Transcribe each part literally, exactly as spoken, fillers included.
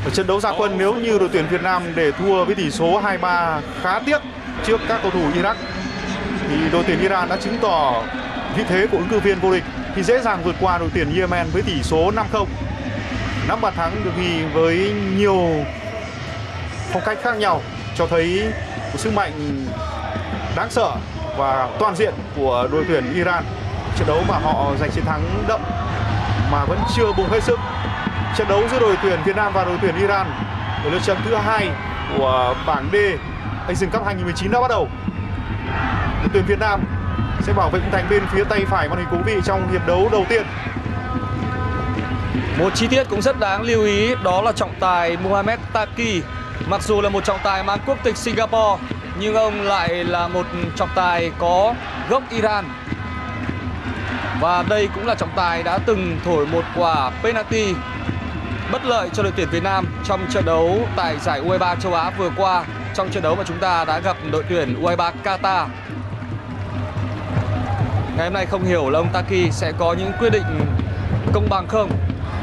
Trận đấu ra quân nếu như đội tuyển Việt Nam để thua với tỷ số hai ba khá tiếc trước các cầu thủ Iraq, thì đội tuyển Iran đã chứng tỏ vị thế của ứng cử viên vô địch khi dễ dàng vượt qua đội tuyển Yemen với tỷ số năm không. Năm bàn thắng được ghi với nhiều phong cách khác nhau, cho thấy một sức mạnh đáng sợ và toàn diện của đội tuyển Iran. Trận đấu mà họ giành chiến thắng đậm mà vẫn chưa bùng hết sức. Trận đấu giữa đội tuyển Việt Nam và đội tuyển Iran ở lượt trận thứ hai của bảng D Asian Cup hai không một chín đã bắt đầu. Đội tuyển Việt Nam sẽ bảo vệ khung thành bên phía tay phải màn hình quý vị trong hiệp đấu đầu tiên. Một chi tiết cũng rất đáng lưu ý đó là trọng tài Mohamed Taki. Mặc dù là một trọng tài mang quốc tịch Singapore, nhưng ông lại là một trọng tài có gốc Iran. Và đây cũng là trọng tài đã từng thổi một quả penalty bất lợi cho đội tuyển Việt Nam trong trận đấu tại giải U hai mươi ba châu Á vừa qua, trong trận đấu mà chúng ta đã gặp đội tuyển U hai mươi ba Qatar. Ngày hôm nay không hiểu là ông Taki sẽ có những quyết định công bằng không.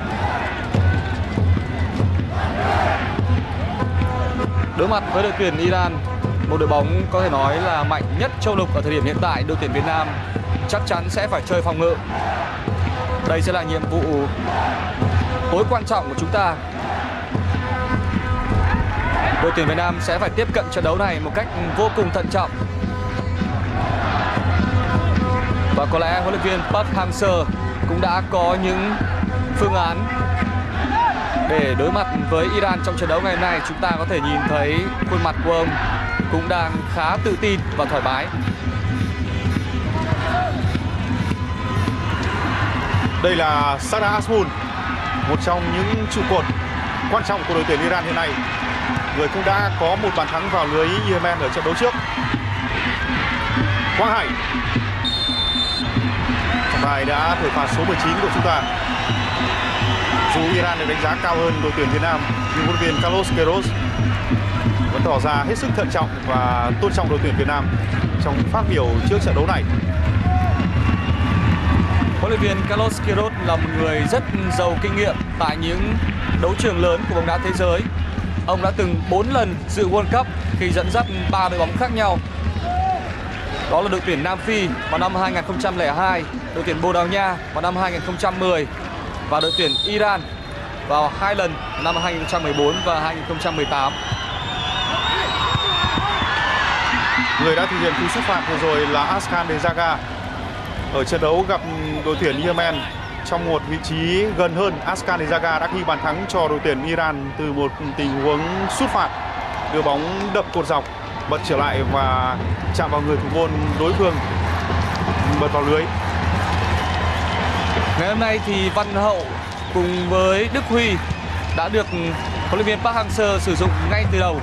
Đối mặt với đội tuyển Iran, một đội bóng có thể nói là mạnh nhất châu lục ở thời điểm hiện tại, đội tuyển Việt Nam chắc chắn sẽ phải chơi phòng ngự. Đây sẽ là nhiệm vụ tối quan trọng của chúng ta. Đội tuyển Việt Nam sẽ phải tiếp cận trận đấu này một cách vô cùng thận trọng. Và có lẽ huấn luyện viên Park Hang-seo cũng đã có những phương án để đối mặt với Iran trong trận đấu ngày hôm nay. Chúng ta có thể nhìn thấy khuôn mặt của ông cũng đang khá tự tin và thoải mái. Đây là Sada Azmoun, một trong những trụ cột quan trọng của đội tuyển Iran hiện nay, người cũng đã có một bàn thắng vào lưới Yemen ở trận đấu trước. Quang Hải, trọng tài đã thổi phạt số mười chín của chúng ta. Dù Iran được đánh giá cao hơn đội tuyển Việt Nam, nhưng huấn luyện viên Carlos Queiroz vẫn tỏ ra hết sức thận trọng và tôn trọng đội tuyển Việt Nam trong phát biểu trước trận đấu này. Huấn luyện viên Carlos Queiroz là một người rất giàu kinh nghiệm tại những đấu trường lớn của bóng đá thế giới. Ông đã từng bốn lần dự World Cup khi dẫn dắt ba đội bóng khác nhau. Đó là đội tuyển Nam Phi vào năm hai nghìn không trăm lẻ hai, đội tuyển Bồ Đào Nha vào năm hai nghìn không trăm mười và đội tuyển Iran vào hai lần năm hai nghìn không trăm mười bốn và hai nghìn không trăm mười tám. Người đã thực hiện cú sút phạt vừa rồi là Askan Dezaga. Ở trận đấu gặp đội tuyển Yemen, trong một vị trí gần hơn, Askan Dezaga đã ghi bàn thắng cho đội tuyển Iran từ một tình huống sút phạt, đưa bóng đập cột dọc, bật trở lại và chạm vào người thủ môn đối phương, bật vào lưới. Ngày hôm nay thì Văn Hậu cùng với Đức Huy đã được huấn luyện viên Park Hang-seo sử dụng ngay từ đầu.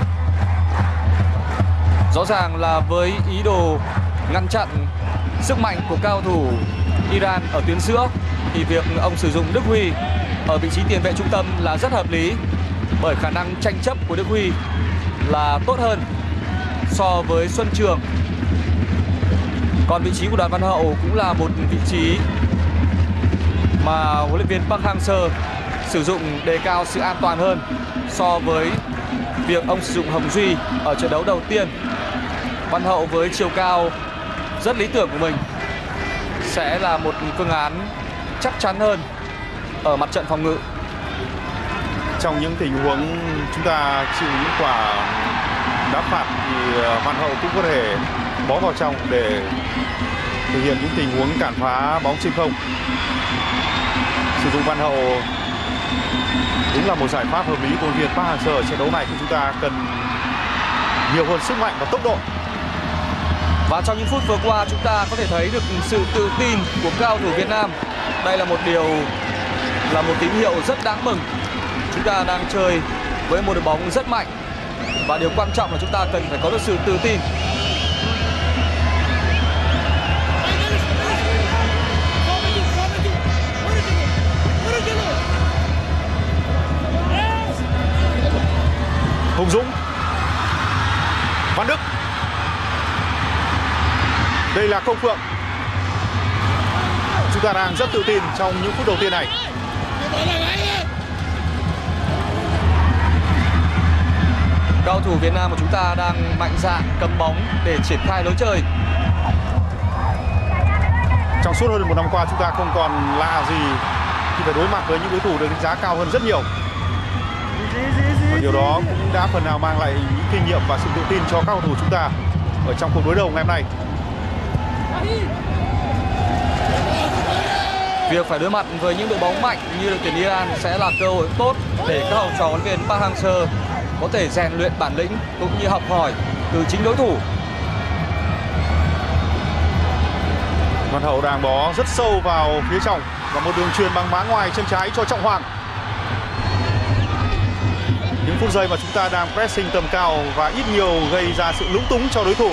Rõ ràng là với ý đồ ngăn chặn sức mạnh của cao thủ Iran ở tuyến giữa, thì việc ông sử dụng Đức Huy ở vị trí tiền vệ trung tâm là rất hợp lý, bởi khả năng tranh chấp của Đức Huy là tốt hơn so với Xuân Trường. Còn vị trí của Đoàn Văn Hậu cũng là một vị trí mà huấn luyện viên Park Hang-seo sử dụng đề cao sự an toàn hơn so với việc ông sử dụng Hồng Duy ở trận đấu đầu tiên. Văn Hậu với chiều cao rất lý tưởng của mình sẽ là một phương án chắc chắn hơn ở mặt trận phòng ngự. Trong những tình huống chúng ta chịu những quả đá phạt thì Văn Hậu cũng có thể bó vào trong để thực hiện những tình huống cản phá bóng trên không. Sử dụng Văn Hậu đúng là một giải pháp hợp lý của huấn luyện viên Park Hang-seo. Ở trận đấu này thì chúng ta cần nhiều hơn sức mạnh và tốc độ. Và trong những phút vừa qua chúng ta có thể thấy được sự tự tin của cao thủ Việt Nam. Đây là một điều, là một tín hiệu rất đáng mừng. Chúng ta đang chơi với một đội bóng rất mạnh, và điều quan trọng là chúng ta cần phải có được sự tự tin. Hùng Dũng, Văn Đức, đây là Công Phượng. Chúng ta đang rất tự tin trong những phút đầu tiên này. Cao thủ Việt Nam của chúng ta đang mạnh dạn cầm bóng để triển khai lối chơi. Trong suốt hơn một năm qua chúng ta không còn lạ gì khi phải đối mặt với những đối thủ được đánh giá cao hơn rất nhiều. Và điều đó cũng đã phần nào mang lại những kinh nghiệm và sự tự tin cho các cầu thủ chúng ta ở trong cuộc đối đầu ngày hôm nay. Việc phải đối mặt với những đội bóng mạnh như đội tuyển Iran sẽ là cơ hội tốt để các học trò huấn luyện viên Park Hang-seo có thể rèn luyện bản lĩnh cũng như học hỏi từ chính đối thủ. Văn Hậu đang bó rất sâu vào phía trong và một đường truyền bằng má ngoài chân trái cho Trọng Hoàng. Những phút giây mà chúng ta đang pressing tầm cao và ít nhiều gây ra sự lúng túng cho đối thủ.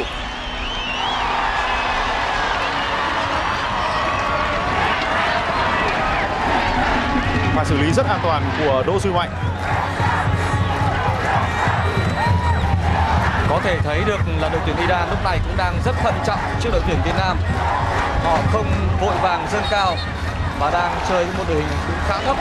Và xử lý rất an toàn của Đỗ Duy Mạnh. Có thể thấy được là đội tuyển Iran lúc này cũng đang rất thận trọng trước đội tuyển Việt Nam. Họ không vội vàng dâng cao và đang chơi một đội hình cũng khá thấp.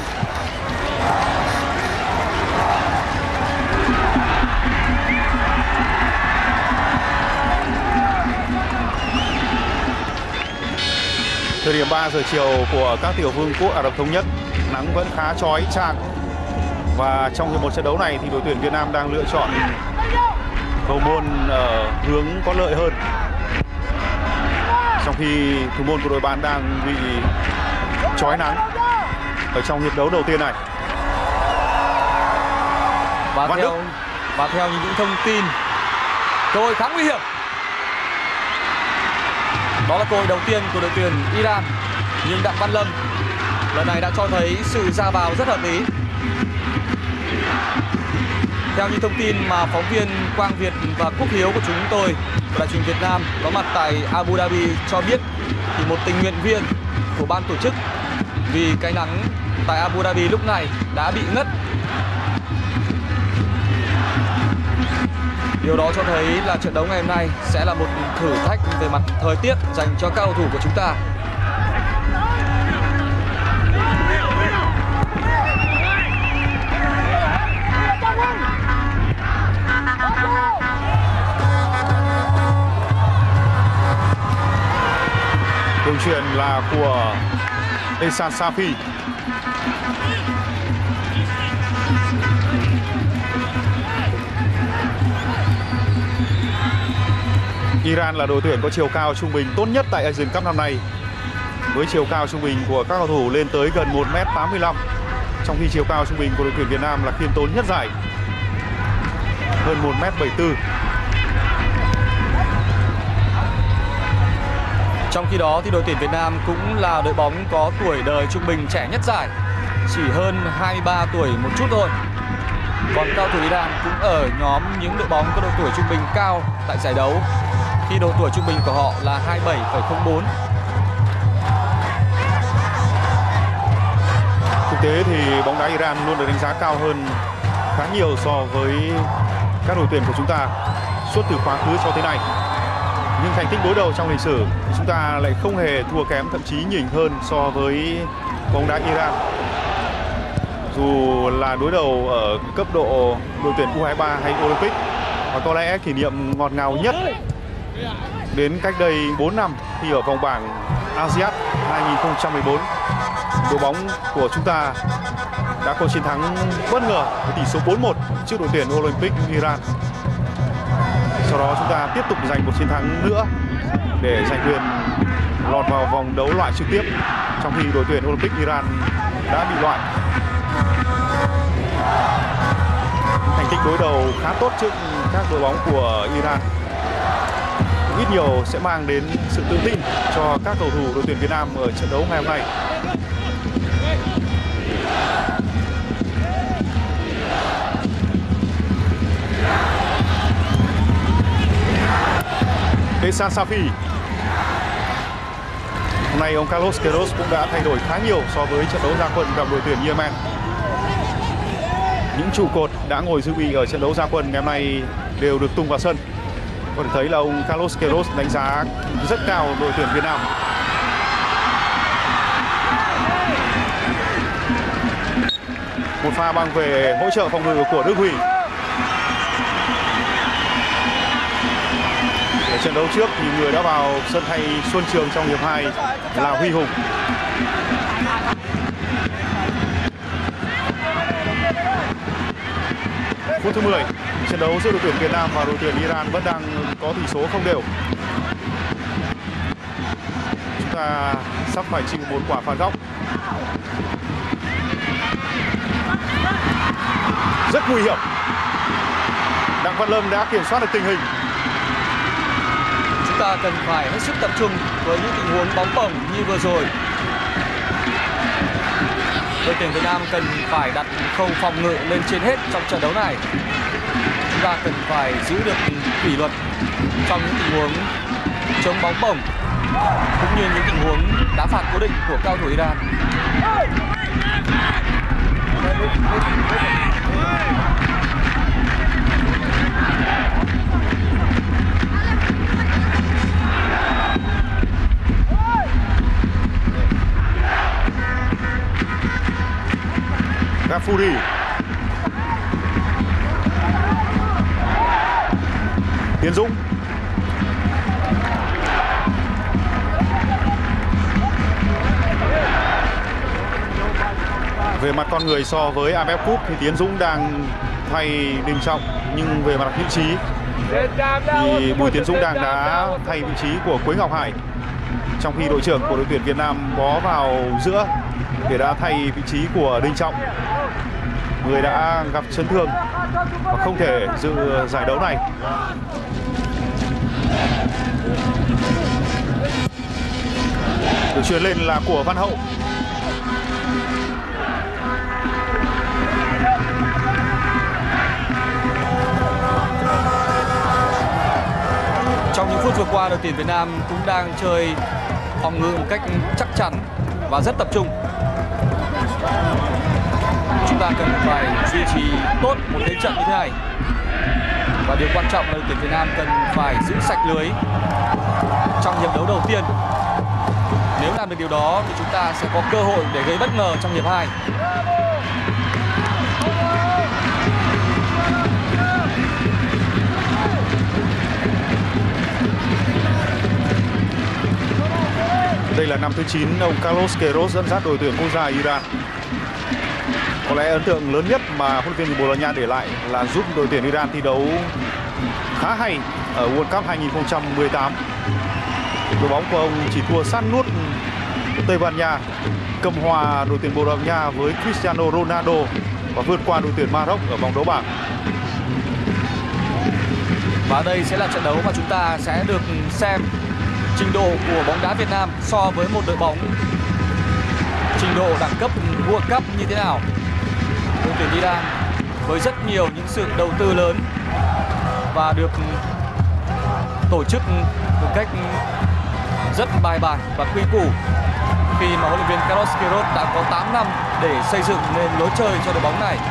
Thời điểm ba giờ chiều của các tiểu vương quốc Ả Rập Thống Nhất, nắng vẫn khá chói chang. Và trong hiệp một trận đấu này thì đội tuyển Việt Nam đang lựa chọn cầu môn ở hướng có lợi hơn, trong khi thủ môn của đội bạn đang bị chói nắng ở trong hiệp đấu đầu tiên này. Và Văn theo Đức. và theo những thông tin, cơ hội khá nguy hiểm. Đó là cơ hội đầu tiên của đội tuyển Iran, nhưng Đặng Văn Lâm lần này đã cho thấy sự ra vào rất hợp lý. Theo những thông tin mà phóng viên Quang Việt và Quốc Hiếu của chúng tôi của Đài truyền Việt Nam có mặt tại Abu Dhabi cho biết, thì một tình nguyện viên của ban tổ chức vì cái nắng tại Abu Dhabi lúc này đã bị ngất. Điều đó cho thấy là trận đấu ngày hôm nay sẽ là một thử thách về mặt thời tiết dành cho các cầu thủ của chúng ta. Đường chuyền là của Ehsan Safi. Iran là đội tuyển có chiều cao trung bình tốt nhất tại Asian Cup năm nay, với chiều cao trung bình của các cầu thủ lên tới gần một mét tám mươi lăm, trong khi chiều cao trung bình của đội tuyển Việt Nam là khiêm tốn nhất giải, hơn một mét bảy mươi tư. Trong khi đó thì đội tuyển Việt Nam cũng là đội bóng có tuổi đời trung bình trẻ nhất giải, chỉ hơn hai mươi ba tuổi một chút thôi. Còn cao thủ Iran cũng ở nhóm những đội bóng có độ tuổi trung bình cao tại giải đấu, khi độ tuổi trung bình của họ là hai mươi bảy phẩy không bốn. Thực tế thì bóng đá Iran luôn được đánh giá cao hơn khá nhiều so với các đội tuyển của chúng ta suốt từ quá khứ cho tới nay. Nhưng thành tích đối đầu trong lịch sử chúng ta lại không hề thua kém, thậm chí nhỉnh hơn so với bóng đá Iran. Dù là đối đầu ở cấp độ đội tuyển U hai mươi ba hay Olympic, và có lẽ kỷ niệm ngọt ngào nhất đến cách đây bốn năm khi ở vòng bảng a si át hai không một bốn, đội bóng của chúng ta đã có chiến thắng bất ngờ với tỷ số bốn một trước đội tuyển Olympic Iran. Sau đó chúng ta tiếp tục giành một chiến thắng nữa để giành quyền lọt vào vòng đấu loại trực tiếp, trong khi đội tuyển Olympic Iran đã bị loại. Thành tích đối đầu khá tốt trước các đội bóng của Iran ít nhiều sẽ mang đến sự tự tin cho các cầu thủ đội tuyển Việt Nam ở trận đấu ngày hôm nay. Ehsan Safi. Hôm nay ông Carlos Queiroz cũng đã thay đổi khá nhiều so với trận đấu ra quân gặp đội tuyển Yemen. Những trụ cột đã ngồi dự bị ở trận đấu ra quân ngày hôm nay đều được tung vào sân. Có thể thấy là ông Carlos Queiroz đánh giá rất cao đội tuyển Việt Nam. Một pha băng về hỗ trợ phòng ngự của Đức Huy. Ở trận đấu trước thì người đã vào sân thay Xuân Trường trong hiệp hai là Huy Hùng. Phút thứ mười, trận đấu giữa đội tuyển Việt Nam và đội tuyển Iran vẫn đang có tỷ số không đều. Chúng ta sắp phải chịu một quả phạt góc rất nguy hiểm. Đặng Văn Lâm đã kiểm soát được tình hình. Chúng ta cần phải hết sức tập trung với những tình huống bóng bổng như vừa rồi. Đội tuyển Việt Nam cần phải đặt khâu phòng ngự lên trên hết trong trận đấu này. Chúng ta cần phải giữ được kỷ luật trong những tình huống chống bóng bổng cũng như những tình huống đá phạt cố định của cao thủ Iran. Gafuri. Tiến Dũng. Về mặt con người so với a ép ép Cup thì Tiến Dũng đang thay Đình Trọng, nhưng về mặt vị trí thì Bùi Tiến Dũng đang đã thay vị trí của Quế Ngọc Hải, trong khi đội trưởng của đội tuyển Việt Nam bó vào giữa để đã thay vị trí của Đình Trọng, người đã gặp chấn thương và không thể dự giải đấu này. Được chuyền lên là của Văn Hậu. Trong những phút vừa qua, đội tuyển Việt Nam cũng đang chơi phòng ngự một cách chắc chắn và rất tập trung. Chúng ta cần phải duy trì tốt một thế trận như thế này. Và điều quan trọng là đội tuyển Việt Nam cần phải giữ sạch lưới trong hiệp đấu đầu tiên. Nếu làm được điều đó thì chúng ta sẽ có cơ hội để gây bất ngờ trong hiệp hai. Đây là năm thứ chín ông Carlos Queiroz dẫn dắt đội tuyển quốc gia Iran. Có lẽ ấn tượng lớn nhất mà huấn luyện viên Bồ Đào Nha để lại là giúp đội tuyển Iran thi đấu khá hay ở World Cup hai nghìn không trăm mười tám. Đội bóng của ông chỉ thua sát nút Tây Ban Nha, cầm hòa đội tuyển Bồ Đào Nha với Cristiano Ronaldo và vượt qua đội tuyển Maroc ở vòng đấu bảng. Và đây sẽ là trận đấu mà chúng ta sẽ được xem trình độ của bóng đá Việt Nam so với một đội bóng trình độ đẳng cấp World Cup như thế nào. Đội tuyển Iran với rất nhiều những sự đầu tư lớn và được tổ chức một cách rất bài bản và quy củ, khi mà huấn luyện viên Carlos Queiroz đã có tám năm để xây dựng nên lối chơi cho đội bóng này.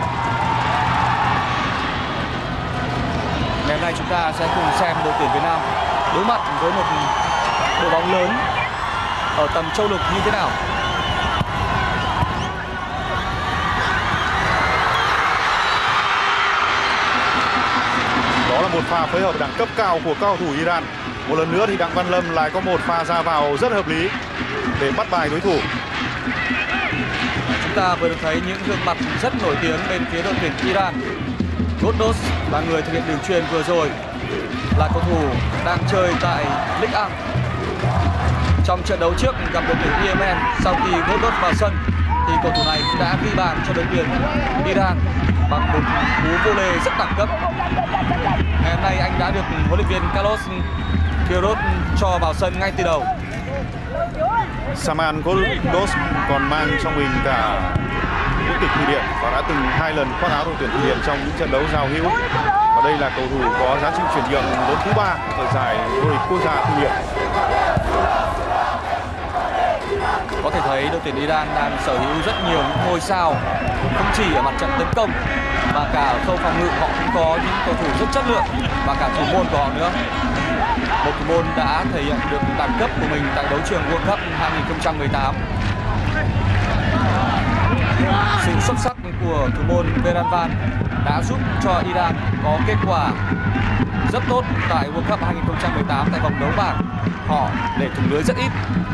Ngày hôm nay chúng ta sẽ cùng xem đội tuyển Việt Nam đối mặt với một đội bóng lớn ở tầm châu lục như thế nào. Đó là một pha phối hợp đẳng cấp cao của cao thủ Iran. Một lần nữa thì Đặng Văn Lâm lại có một pha ra vào rất hợp lý để bắt bài đối thủ. Chúng ta vừa được thấy những gương mặt rất nổi tiếng bên phía đội tuyển Iran. Goddos là người thực hiện đường chuyền vừa rồi, là cầu thủ đang chơi tại Ligue một. Trong trận đấu trước gặp đội tuyển Yemen, sau khi Goddos vào sân thì cầu thủ này cũng đã ghi bàn cho đội tuyển Iran bằng một cú volley rất đẳng cấp. Ngày hôm nay anh đã được huấn luyện viên Carlos Queiroz cho vào sân ngay từ đầu. Saman Goddos còn mang trong mình cả quốc tịch Thụy Điển và đã từng hai lần khoác áo đội tuyển Thụy Điển trong những trận đấu giao hữu. Và đây là cầu thủ có giá trị chuyển nhượng lớn thứ ba ở giải vô địch quốc gia Thụy Điển. Có thể thấy đội tuyển Iran đang sở hữu rất nhiều những ngôi sao, không chỉ ở mặt trận tấn công mà cả ở khâu phòng ngự họ cũng có những cầu thủ rất chất lượng, và cả thủ môn của họ nữa. Một thủ môn đã thể hiện được đẳng cấp của mình tại đấu trường World Cup hai nghìn không trăm mười tám. Sự xuất sắc của thủ môn Veranvan đã giúp cho Iran có kết quả rất tốt tại World Cup hai không một tám tại vòng đấu bảng. Họ để thủng lưới rất ít.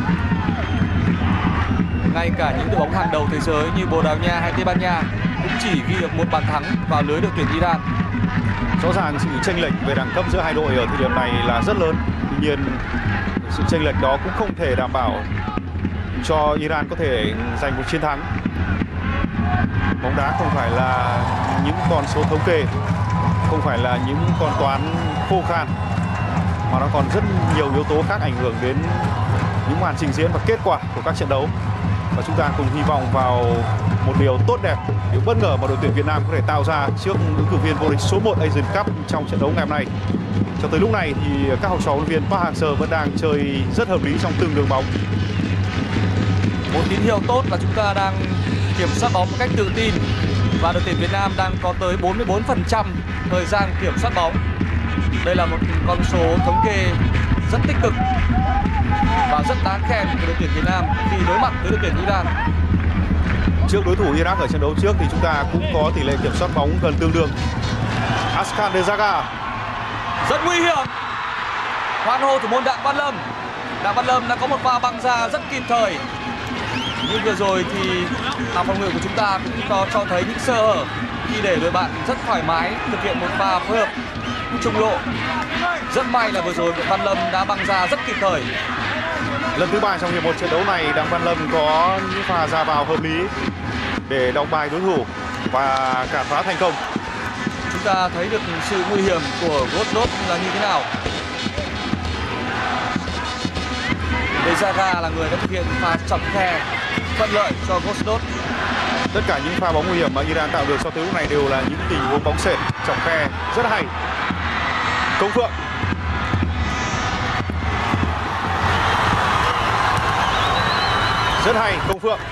Ngay cả những đội bóng hàng đầu thế giới như Bồ Đào Nha hay Tây Ban Nha cũng chỉ ghi được một bàn thắng vào lưới đội tuyển Iran. Rõ ràng sự chênh lệch về đẳng cấp giữa hai đội ở thời điểm này là rất lớn. Tuy nhiên sự chênh lệch đó cũng không thể đảm bảo cho Iran có thể giành một chiến thắng. Bóng đá không phải là những con số thống kê, không phải là những con toán khô khan, mà nó còn rất nhiều yếu tố khác ảnh hưởng đến những màn trình diễn và kết quả của các trận đấu. Và chúng ta cùng hy vọng vào một điều tốt đẹp, điều bất ngờ mà đội tuyển Việt Nam có thể tạo ra trước ứng cử viên vô địch số một Asian Cup trong trận đấu ngày hôm nay. Cho tới lúc này thì các học trò huấn luyện viên Park Hang-seo vẫn đang chơi rất hợp lý trong từng đường bóng. Một tín hiệu tốt là chúng ta đang kiểm soát bóng một cách tự tin và đội tuyển Việt Nam đang có tới bốn mươi bốn phần trăm thời gian kiểm soát bóng. Đây là một con số thống kê rất tích cực và rất đáng khen của đội tuyển Việt Nam khi đối mặt với đội tuyển Iran. Trước đối thủ Iraq ở trận đấu trước thì chúng ta cũng có tỷ lệ kiểm soát bóng gần tương đương. Askan Dezaga rất nguy hiểm. Hoan hô thủ môn Đặng Văn Lâm. Đặng Văn Lâm đã có một pha băng ra rất kịp thời. Nhưng vừa rồi thì hàng phòng ngự của chúng ta cũng có cho thấy những sơ hở khi để đội bạn rất thoải mái thực hiện một pha phối hợp trung lộ. Rất may là vừa rồi Đặng Văn Lâm đã băng ra rất kịp thời. Lần thứ ba trong hiệp một trận đấu này, Đặng Văn Lâm có những pha ra vào hợp lý để đóng bài đối thủ và cản phá thành công. Chúng ta thấy được sự nguy hiểm của Gosdot là như thế nào. Dezaga là người đã thực hiện pha chọc khe thuận lợi cho Gosdot. Tất cả những pha bóng nguy hiểm mà Iran tạo được cho tới lúc này đều là những tình huống bóng sệt, chọc khe rất hay. Công Phượng rất hay, Công Phượng.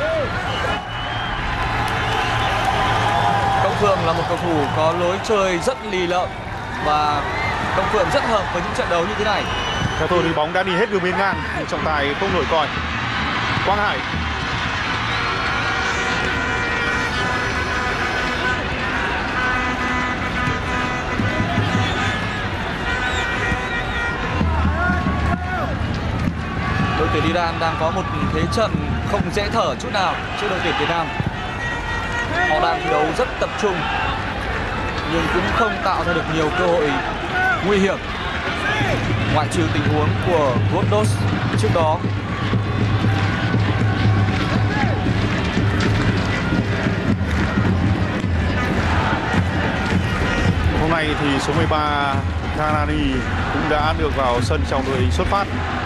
Công Phượng là một cầu thủ có lối chơi rất lì lợm và Công Phượng rất hợp với những trận đấu như thế này. Theo tôi thì bóng đã đi hết đường biên ngang nhưng trọng tài không nổi còi. Quang Hải đội tuyển Iran đang có một thế trận không dễ thở chút nào trước đội tuyển Việt Nam. Họ đang thi đấu rất tập trung nhưng cũng không tạo ra được nhiều cơ hội nguy hiểm, ngoại trừ tình huống của Gosdot trước đó. Hôm nay thì số mười ba Kanani cũng đã được vào sân trong đội hình xuất phát.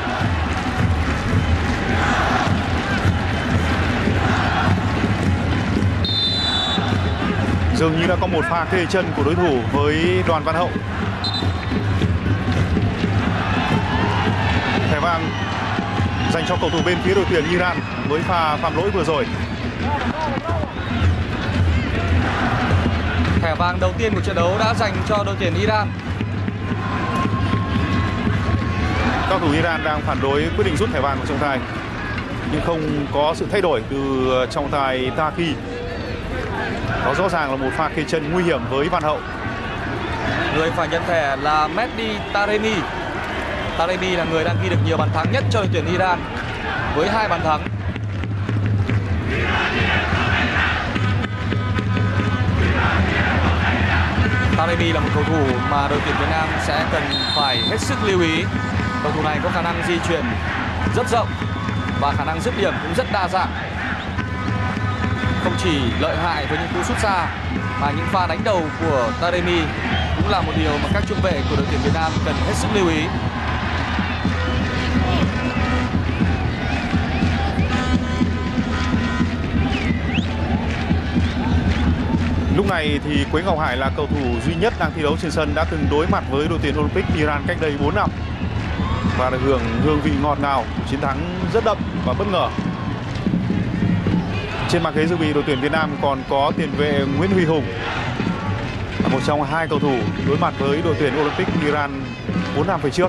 Dường như đã có một pha kê chân của đối thủ với Đoàn Văn Hậu. Thẻ vàng dành cho cầu thủ bên phía đội tuyển Iran với pha phạm lỗi vừa rồi. Thẻ vàng đầu tiên của trận đấu đã dành cho đội tuyển Iran. Các cầu thủ Iran đang phản đối quyết định rút thẻ vàng của trọng tài nhưng không có sự thay đổi từ trọng tài Taki. Đó rõ ràng là một pha kê chân nguy hiểm với Văn Hậu. Người phải nhận thẻ là Mehdi Taremi. Taremi là người đang ghi được nhiều bàn thắng nhất cho đội tuyển Iran với hai bàn thắng. Taremi là một cầu thủ mà đội tuyển Việt Nam sẽ cần phải hết sức lưu ý. Cầu thủ này có khả năng di chuyển rất rộng và khả năng dứt điểm cũng rất đa dạng. Không chỉ lợi hại với những cú sút xa mà những pha đánh đầu của Taremi cũng là một điều mà các trung vệ của đội tuyển Việt Nam cần hết sức lưu ý. Lúc này thì Quế Ngọc Hải là cầu thủ duy nhất đang thi đấu trên sân đã từng đối mặt với đội tuyển Olympic Iran cách đây bốn năm và được hưởng hương vị ngọt ngào chiến thắng rất đậm và bất ngờ. Trên bảng ghế dự bị đội tuyển Việt Nam còn có tiền vệ Nguyễn Huy Hùng, là một trong hai cầu thủ đối mặt với đội tuyển Olympic Iran bốn năm về trước.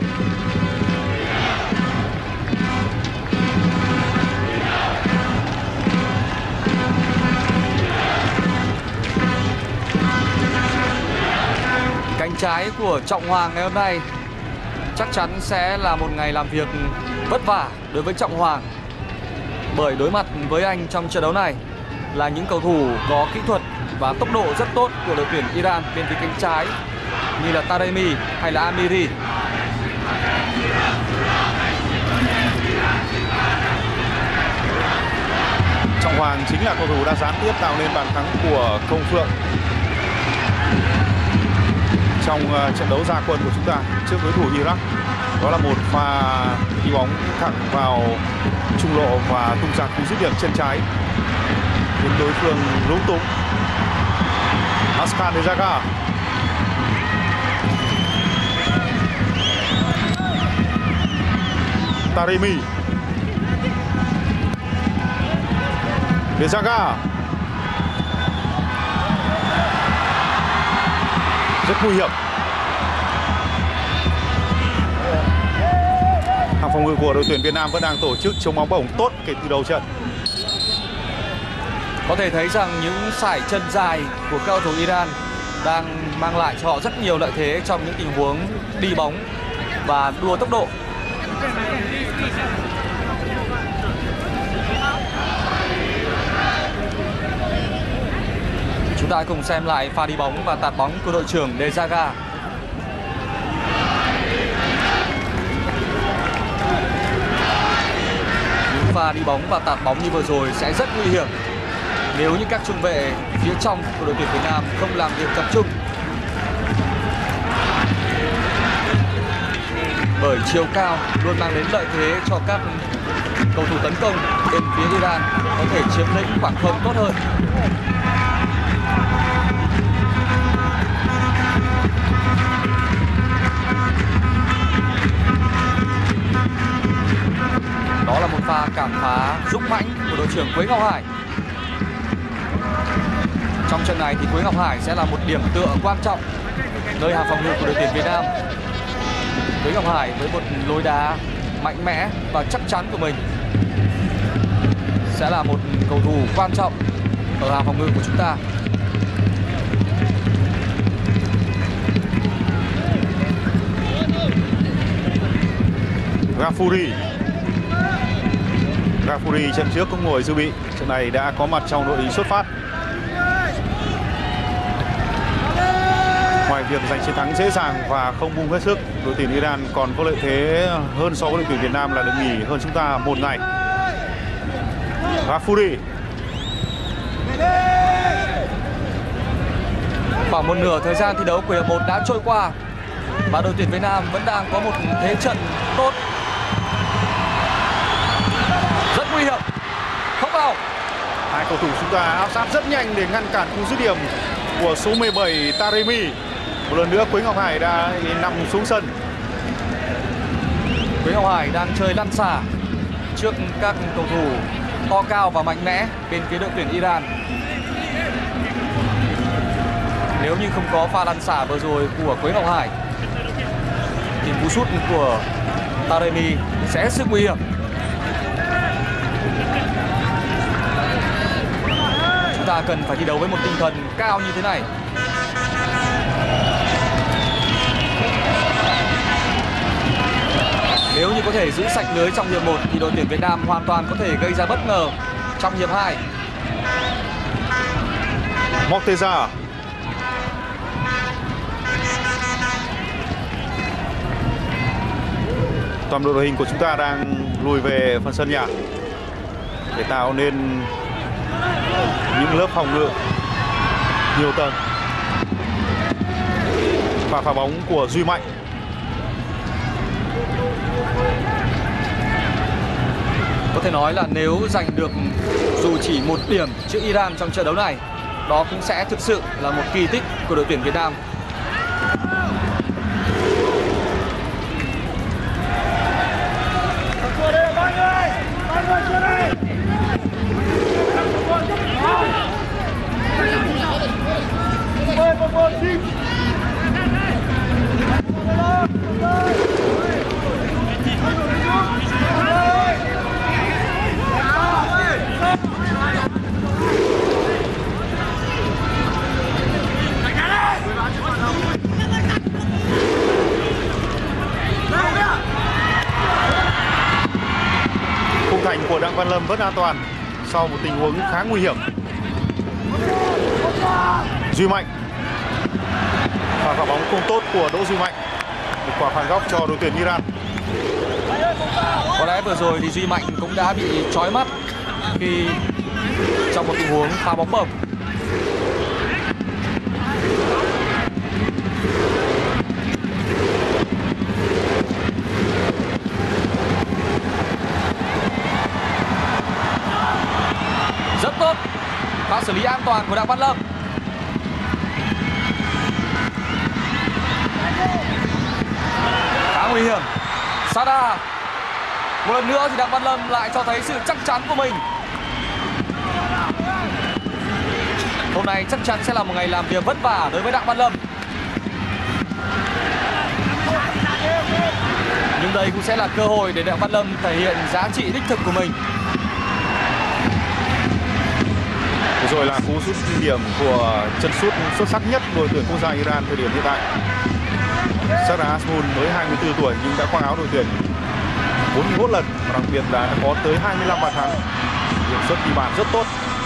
Cánh trái của Trọng Hoàng ngày hôm nay chắc chắn sẽ là một ngày làm việc vất vả đối với Trọng Hoàng, bởi đối mặt với anh trong trận đấu này là những cầu thủ có kỹ thuật và tốc độ rất tốt của đội tuyển Iran bên phía cánh trái như là Taremi hay là Amiri. Trọng Hoàng chính là cầu thủ đã gián tiếp tạo nên bàn thắng của Công Phượng trong uh, trận đấu ra quân của chúng ta trước đối thủ Iraq. Đó là một pha đi bóng thẳng vào trung lộ và tung ra cú dứt điểm chân trái khiến đối phương lúng túng. Askan Dejaga, Taremi, Dejaga, rất nguy hiểm. Hàng phòng ngự của đội tuyển Việt Nam vẫn đang tổ chức chống bóng bổng tốt kể từ đầu trận. Có thể thấy rằng những sải chân dài của cầu thủ Iran đang mang lại cho họ rất nhiều lợi thế trong những tình huống đi bóng và đua tốc độ. Chúng ta cùng xem lại pha đi bóng và tạt bóng của đội trưởng Dejaga. Những pha đi bóng và tạt bóng như vừa rồi sẽ rất nguy hiểm nếu như các trung vệ phía trong của đội tuyển Việt Nam không làm việc tập trung. Bởi chiều cao luôn mang đến lợi thế cho các cầu thủ tấn công bên phía Iran có thể chiếm lĩnh khoảng không tốt hơn. Đó là một pha cản phá dũng mãnh của đội trưởng Quế Ngọc Hải. Trong trận này thì Quế Ngọc Hải sẽ là một điểm tựa quan trọng nơi hàng phòng ngự của đội tuyển Việt Nam. Quế Ngọc Hải với một lối đá mạnh mẽ và chắc chắn của mình sẽ là một cầu thủ quan trọng ở hàng phòng ngự của chúng ta. Ghafouri, Ghafouri trận trước cũng ngồi dự bị, trận này đã có mặt trong đội hình xuất phát. Ngoài việc giành chiến thắng dễ dàng và không bung hết sức, đội tuyển Iran còn có lợi thế hơn so với đội tuyển Việt Nam là được nghỉ hơn chúng ta một ngày. Ghafouri, khoảng một nửa thời gian thi đấu của hiệp một đã trôi qua và đội tuyển Việt Nam vẫn đang có một thế trận tốt. Rất nguy hiểm, không vào. hai cầu thủ chúng ta áp sát rất nhanh để ngăn cản cú dứt điểm của số mười bảy Taremi. Một lần nữa Quế Ngọc Hải đã nằm xuống sân. Quế Ngọc Hải đang chơi lăn xả trước các cầu thủ to cao và mạnh mẽ bên phía đội tuyển Iran. Nếu như không có pha lăn xả vừa rồi của Quế Ngọc Hải thì cú sút của Taremi sẽ hết sức nguy hiểm. Chúng ta cần phải thi đấu với một tinh thần cao như thế này. Nếu như có thể giữ sạch lưới trong hiệp một thì đội tuyển Việt Nam hoàn toàn có thể gây ra bất ngờ trong hiệp hai. Morteza, toàn bộ đội hình của chúng ta đang lùi về phần sân nhà để tạo nên những lớp phòng ngự nhiều tầng. Và pha bóng của Duy Mạnh. Có thể nói là nếu giành được dù chỉ một điểm trước Iran trong trận đấu này, đó cũng sẽ thực sự là một kỳ tích của đội tuyển Việt Nam. Văn Lâm vẫn an toàn sau một tình huống khá nguy hiểm. Duy Mạnh, pha phá bóng không tốt của Đỗ Duy Mạnh, một quả phạt góc cho đội tuyển Iran. Có lẽ vừa rồi thì Duy Mạnh cũng đã bị chói mắt khi trong một tình huống phá bóng bổng. Rất tốt, pha xử lý an toàn của Đặng Văn Lâm. Khá nguy hiểm. Sada. Một lần nữa thì Đặng Văn Lâm lại cho thấy sự chắc chắn của mình. Hôm nay chắc chắn sẽ là một ngày làm việc vất vả đối với Đặng Văn Lâm. Nhưng đây cũng sẽ là cơ hội để Đặng Văn Lâm thể hiện giá trị đích thực của mình. Rồi là cú sút kinh điểm của chân sút xuất sắc nhất của đội tuyển quốc gia Iran thời điểm hiện tại. Sada Azmoun mới hai mươi tư tuổi nhưng đã khoác áo đội tuyển bốn mươi mốt lần và đặc biệt là đã có tới hai mươi lăm bàn thắng. Hiệu suất ghi bàn rất tốt.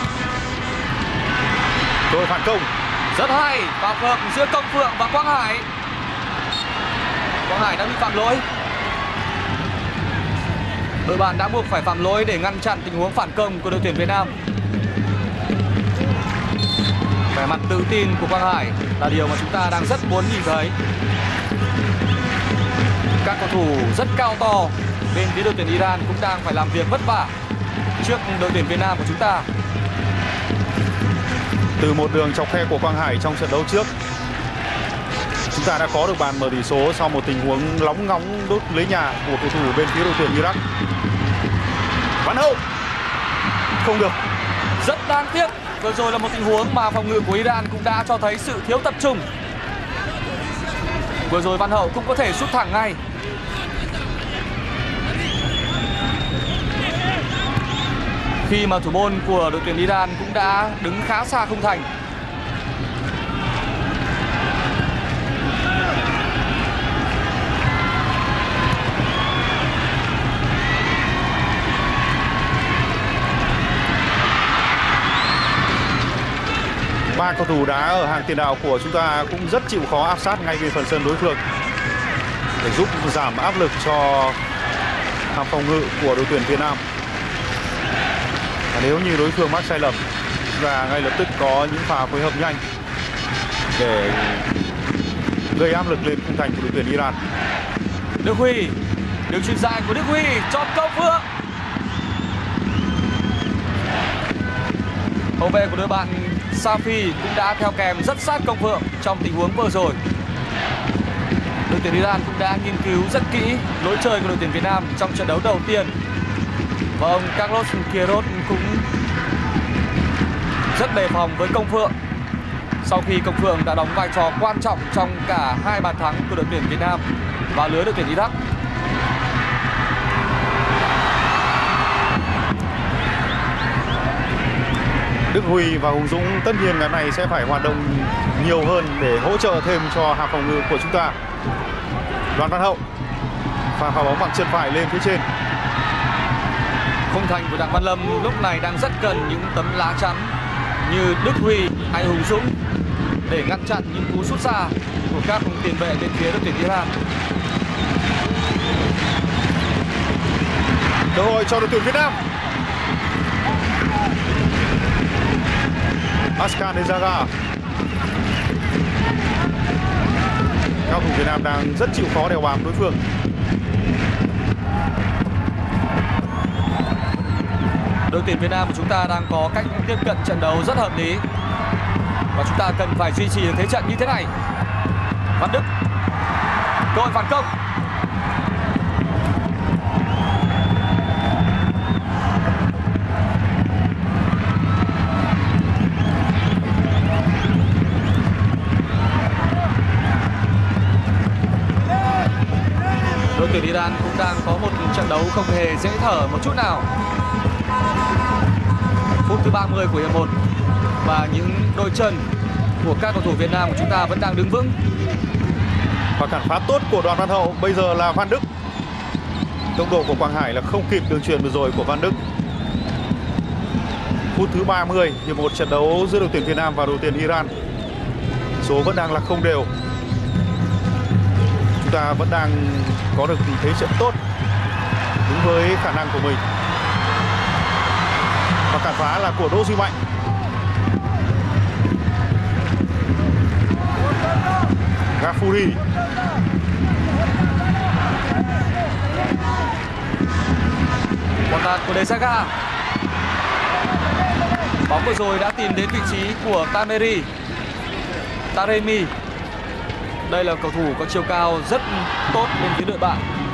Rồi phản công rất hay, vào phượng giữa Công Phượng và Quang Hải. Quang Hải đã bị phạm lỗi. Đội bạn đã buộc phải phạm lỗi để ngăn chặn tình huống phản công của đội tuyển Việt Nam. Vẻ mặt tự tin của Quang Hải là điều mà chúng ta đang rất muốn nhìn thấy. Các cầu thủ rất cao to bên phía đội tuyển Iran cũng đang phải làm việc vất vả trước đội tuyển Việt Nam của chúng ta. Từ một đường chọc khe của Quang Hải trong trận đấu trước, chúng ta đã có được bàn mở tỷ số sau một tình huống lóng ngóng đốt lưới nhà của cầu thủ bên phía đội tuyển Iraq. Văn Hậu không được. Rất đáng tiếc. Vừa rồi là một tình huống mà phòng ngự của Iran cũng đã cho thấy sự thiếu tập trung. Vừa rồi Văn Hậu cũng có thể sút thẳng ngay. Khi mà thủ môn của đội tuyển Iran cũng đã đứng khá xa khung thành. Ba cầu thủ đá ở hàng tiền đạo của chúng ta cũng rất chịu khó áp sát ngay về phần sân đối phương để giúp giảm áp lực cho hàng phòng ngự của đội tuyển Việt Nam. Và nếu như đối phương mắc sai lầm và ngay lập tức có những pha phối hợp nhanh để gây áp lực lên khung thành của đội tuyển Iran. Đức Huy, đường chuyền dài của Đức Huy cho Công Phượng. Hậu vệ của đội bạn Safi cũng đã theo kèm rất sát Công Phượng trong tình huống vừa rồi. Đội tuyển Iran cũng đã nghiên cứu rất kỹ lối chơi của đội tuyển Việt Nam trong trận đấu đầu tiên. Và ông Carlos Queiroz cũng rất đề phòng với Công Phượng sau khi Công Phượng đã đóng vai trò quan trọng trong cả hai bàn thắng của đội tuyển Việt Nam và lưới đội tuyển Iraq. Đức Huy và Hùng Dũng tất nhiên ngày này sẽ phải hoạt động nhiều hơn để hỗ trợ thêm cho hàng phòng ngự của chúng ta. Đoàn Văn Hậu pha phá bóng bằng chân phải lên phía trên. Khung thành của Đặng Văn Lâm lúc này đang rất cần những tấm lá chắn như Đức Huy hay Hùng Dũng để ngăn chặn những cú sút xa của các tiền vệ bên phía đội tuyển Iran. Cơ hội cho đội tuyển Việt Nam. Askan Ezaga. Các thủ Việt Nam đang rất chịu khó đèo bám đối phương. Đội tuyển Việt Nam của chúng ta đang có cách tiếp cận trận đấu rất hợp lý và chúng ta cần phải duy trì được thế trận như thế này. Văn Đức, cơ hội phản công. Đội tuyển Iran cũng đang có một trận đấu không hề dễ thở một chút nào. Phút thứ ba mươi của hiệp một và những đôi chân của các cầu thủ Việt Nam của chúng ta vẫn đang đứng vững. Và cản phá tốt của Đoàn Văn Hậu. Bây giờ là Văn Đức. Tốc độ của Quang Hải là không kịp đường chuyền vừa rồi của Văn Đức. Phút thứ ba mươi, hiệp một trận đấu giữa đội tuyển Việt Nam và đội tuyển Iran. Số vẫn đang là không đều. Chúng ta vẫn đang có được thế trận tốt đúng với khả năng của mình. Và cản phá là của Đỗ Duy Mạnh. Gafuri. Quả tạt của Desaga. Bóng vừa rồi đã tìm đến vị trí của Tameri. Taremi. Đây là cầu thủ có chiều cao rất tốt bên phía đội bạn.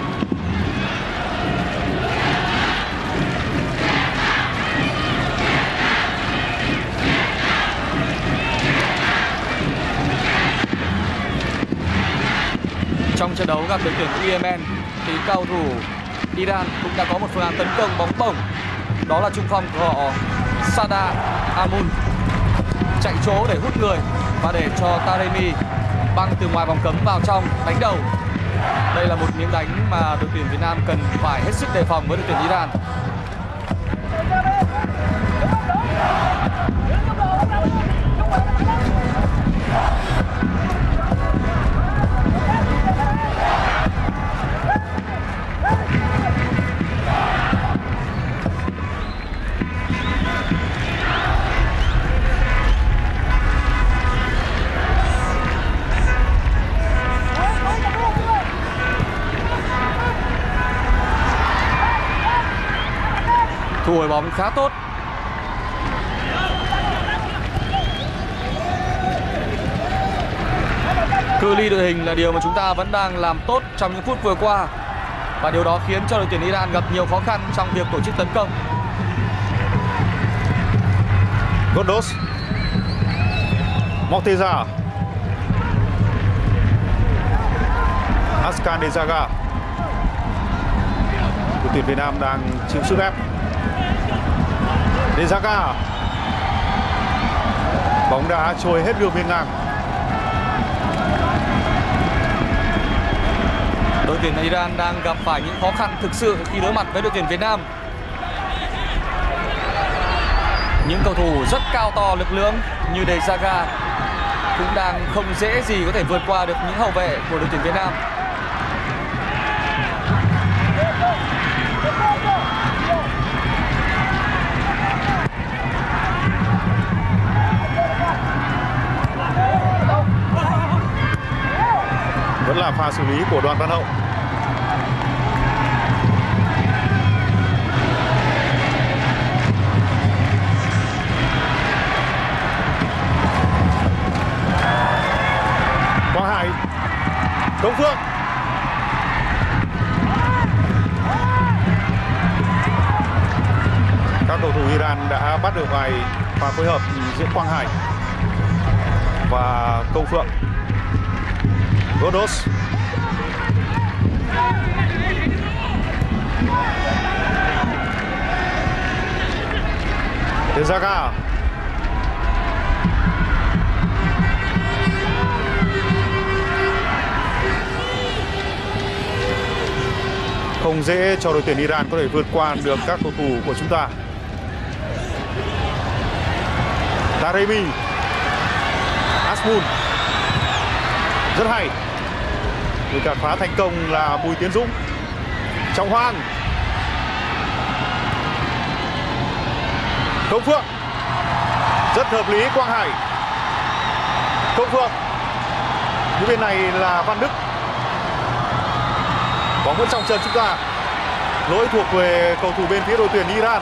Trong trận đấu gặp đội tuyển Yemen thì cầu thủ Iran cũng đã có một phương án tấn công bóng bổng. Đó là trung phong của họ Sada Amun chạy chỗ để hút người và để cho Taremi băng từ ngoài vòng cấm vào trong đánh đầu. Đây là một miếng đánh mà đội tuyển Việt Nam cần phải hết sức đề phòng với đội tuyển Iran. Thu hồi bóng khá tốt. Cự ly đội hình là điều mà chúng ta vẫn đang làm tốt trong những phút vừa qua. Và điều đó khiến cho đội tuyển Iran gặp nhiều khó khăn trong việc tổ chức tấn công. Gondos. Morteza. Askan Desaga. Đội tuyển Việt Nam đang chịu sức ép. Desaga. Bóng đã trôi hết đường biên ngang. Đội tuyển Iran đang gặp phải những khó khăn thực sự khi đối mặt với đội tuyển Việt Nam. Những cầu thủ rất cao to lực lưỡng như Desaga cũng đang không dễ gì có thể vượt qua được những hậu vệ của đội tuyển Việt Nam. Vẫn là pha xử lý của Đoàn Văn Hậu. Quang Hải. Công Phượng. Các cầu thủ Iran đã bắt được vài pha phối hợp giữa Quang Hải và Công Phượng. Gondos. Desaga. Không dễ cho đội tuyển Iran có thể vượt qua được các cầu thủ của chúng ta. Taremi. Asmun. Rất hay. Người cản phá thành công là Bùi Tiến Dũng. Trọng Hoan. Công Phượng. Rất hợp lý Quang Hải. Công Phượng. Phía bên này là Văn Đức. Bóng vẫn trong chân chúng ta. Lỗi thuộc về cầu thủ bên phía đội tuyển Iran.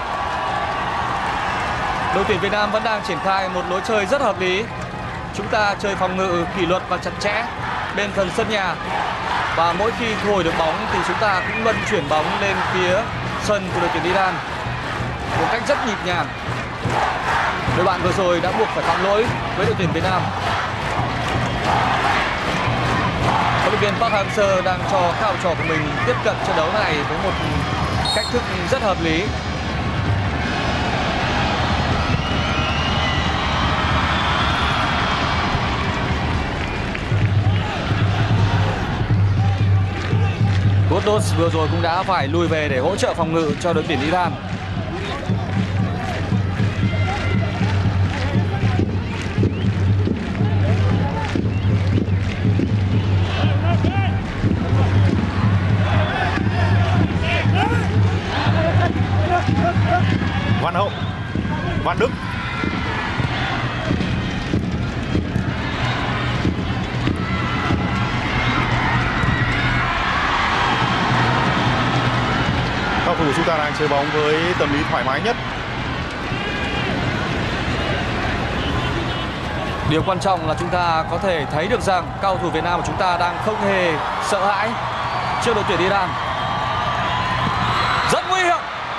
Đội tuyển Việt Nam vẫn đang triển khai một lối chơi rất hợp lý. Chúng ta chơi phòng ngự kỷ luật và chặt chẽ bên phần sân nhà. Và mỗi khi thu hồi được bóng thì chúng ta cũng luân chuyển bóng lên phía sân của đội tuyển Iran một cách rất nhịp nhàng. Đội bạn vừa rồi đã buộc phải phạm lỗi với đội tuyển Việt Nam. Huấn luyện viên Park Hang-seo đang cho các học trò của mình tiếp cận trận đấu này với một cách thức rất hợp lý. Gondos vừa rồi cũng đã phải lùi về để hỗ trợ phòng ngự cho đội tuyển Iran. ta đang chơi bóng với tâm lý thoải mái nhất. Điều quan trọng là chúng ta có thể thấy được rằng cao thủ Việt Nam của chúng ta đang không hề sợ hãi trước đội tuyển Iran. Rất nguy hiểm.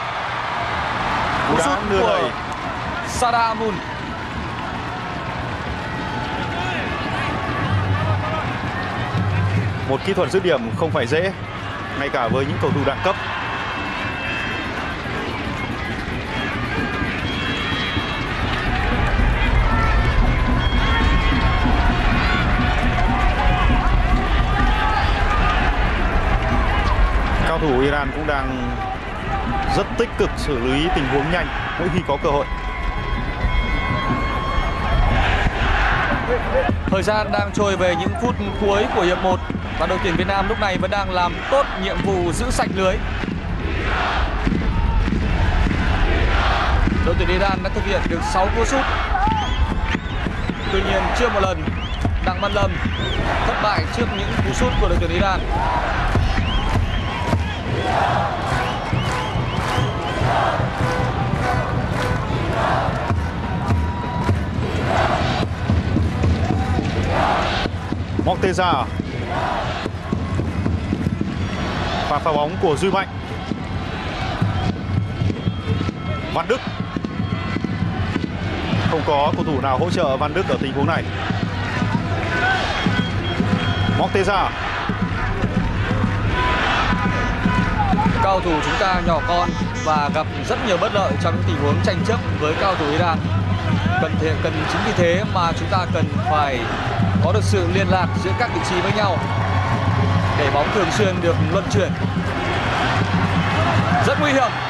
Cú sút của Sada Amun. Một kỹ thuật dứt điểm không phải dễ, ngay cả với những cầu thủ đẳng cấp. Cao thủ Iran cũng đang rất tích cực xử lý tình huống nhanh mỗi khi có cơ hội. Thời gian đang trôi về những phút cuối của hiệp một và đội tuyển Việt Nam lúc này vẫn đang làm tốt nhiệm vụ giữ sạch lưới. Đội tuyển Iran đã thực hiện được sáu cú sút. Tuy nhiên chưa một lần Đặng Văn Lâm thất bại trước những cú sút của đội tuyển Iran. Morteza. Và pha bóng của Duy Mạnh. Văn Đức. Không có cầu thủ nào hỗ trợ Văn Đức ở tình huống này. Morteza. Cao thủ chúng ta nhỏ con và gặp rất nhiều bất lợi trong những tình huống tranh chấp với cao thủ Iran. Cần thể, cần chính vì thế mà chúng ta cần phải có được sự liên lạc giữa các vị trí với nhau để bóng thường xuyên được luân chuyển. Rất nguy hiểm.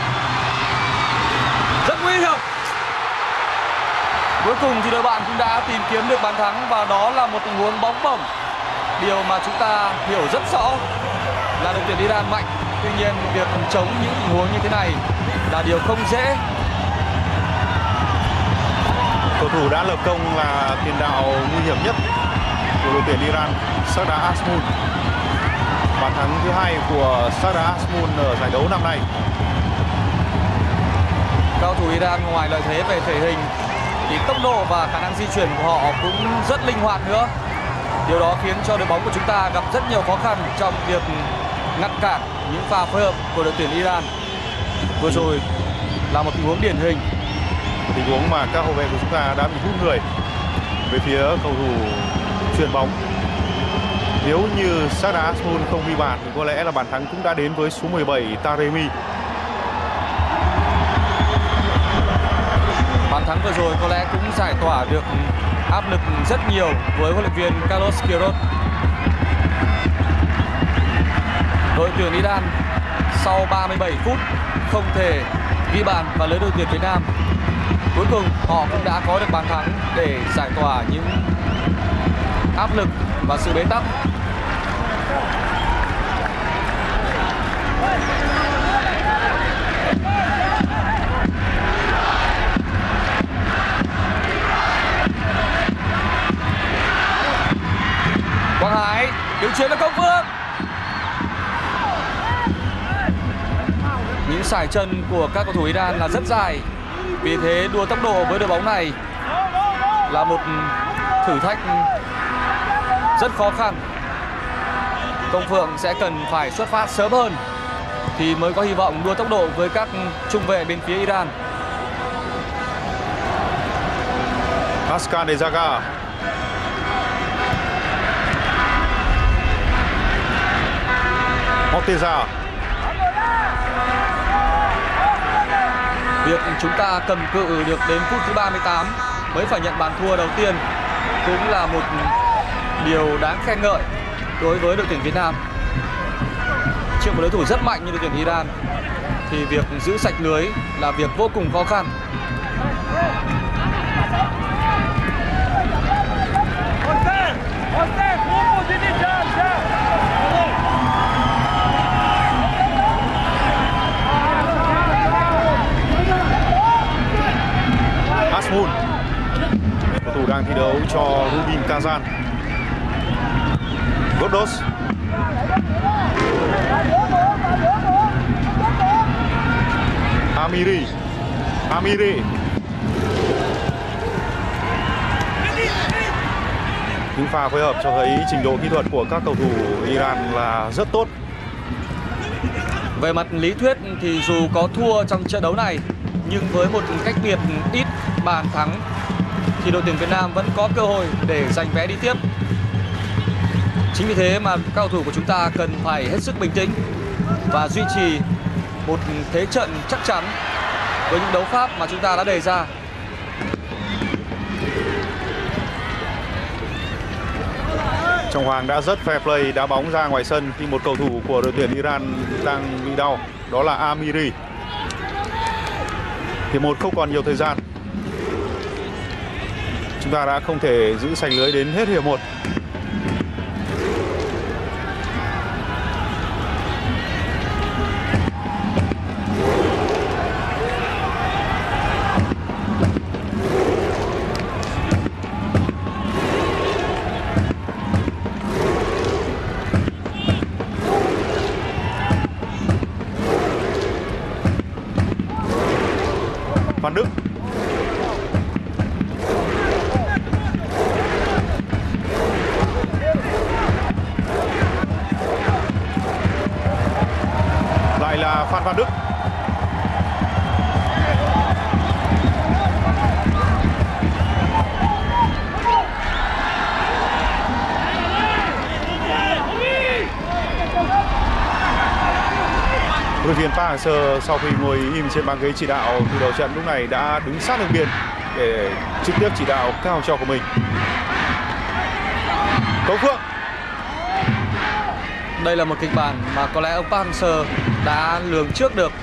Rất nguy hiểm. Cuối cùng thì đội bạn cũng đã tìm kiếm được bàn thắng và đó là một tình huống bóng bổng. Điều mà chúng ta hiểu rất rõ là đội tuyển Iran mạnh. Tuy nhiên việc chống những tình huống như thế này là điều không dễ. Cầu thủ đã lập công là tiền đạo nguy hiểm nhất của đội tuyển Iran, Sada Azmoun. Bàn thắng thứ hai của Sada Azmoun ở giải đấu năm nay. Cao thủ Iran ngoài lợi thế về thể hình thì tốc độ và khả năng di chuyển của họ cũng rất linh hoạt nữa. Điều đó khiến cho đội bóng của chúng ta gặp rất nhiều khó khăn trong việc ngăn cản những pha phối hợp của đội tuyển Iran. Vừa rồi là một tình huống điển hình. Tình huống mà các hậu vệ của chúng ta đã bị hút người về phía cầu thủ chuyền bóng. Nếu như Sada Azmoun không ghi bàn thì có lẽ là bàn thắng cũng đã đến với số mười bảy Taremi. Bàn thắng vừa rồi có lẽ cũng giải tỏa được áp lực rất nhiều với huấn luyện viên Carlos Queiroz. Đội tuyển Iran sau ba mươi bảy phút không thể ghi bàn vào lưới đội tuyển Việt Nam. Cuối cùng họ cũng đã có được bàn thắng để giải tỏa những áp lực và sự bế tắc. Quang Hải điều chuyền cho Công Phượng. Những sải chân của các cầu thủ Iran là rất dài. Vì thế đua tốc độ với đội bóng này là một thử thách rất khó khăn. Công Phượng sẽ cần phải xuất phát sớm hơn thì mới có hy vọng đua tốc độ với các trung vệ bên phía Iran. Haskan Dezaga. Morteza. Việc chúng ta cầm cự được đến phút thứ ba mươi tám mới phải nhận bàn thua đầu tiên cũng là một điều đáng khen ngợi đối với đội tuyển Việt Nam. Trước một đối thủ rất mạnh như đội tuyển Iran thì việc giữ sạch lưới là việc vô cùng khó khăn. Azmoun, cầu thủ đang thi đấu cho Rubin Kazan. Godos. Amiri. Amiri. Những pha phối hợp cho thấy trình độ kỹ thuật của các cầu thủ Iran là rất tốt. Về mặt lý thuyết thì dù có thua trong trận đấu này, nhưng với một cách biệt ít bàn thắng thì đội tuyển Việt Nam vẫn có cơ hội để giành vé đi tiếp. Chính vì thế mà các cầu thủ của chúng ta cần phải hết sức bình tĩnh và duy trì một thế trận chắc chắn với những đấu pháp mà chúng ta đã đề ra. Trọng Hoàng đã rất fair play đá bóng ra ngoài sân khi một cầu thủ của đội tuyển Iran đang bị đau, đó là Amiri. Hiệp một không còn nhiều thời gian. Chúng ta đã không thể giữ sành lưới đến hết hiệp một. Văn Đức. Lại là Phan Văn Đức. Huấn luyện viên Park Hang-seo sau khi ngồi im trên băng ghế chỉ đạo từ đầu trận lúc này đã đứng sát đường biên để trực tiếp chỉ đạo các học trò của mình. Tống Phượng. Đây là một kịch bản mà có lẽ ông Park Hang-seo đã lường trước được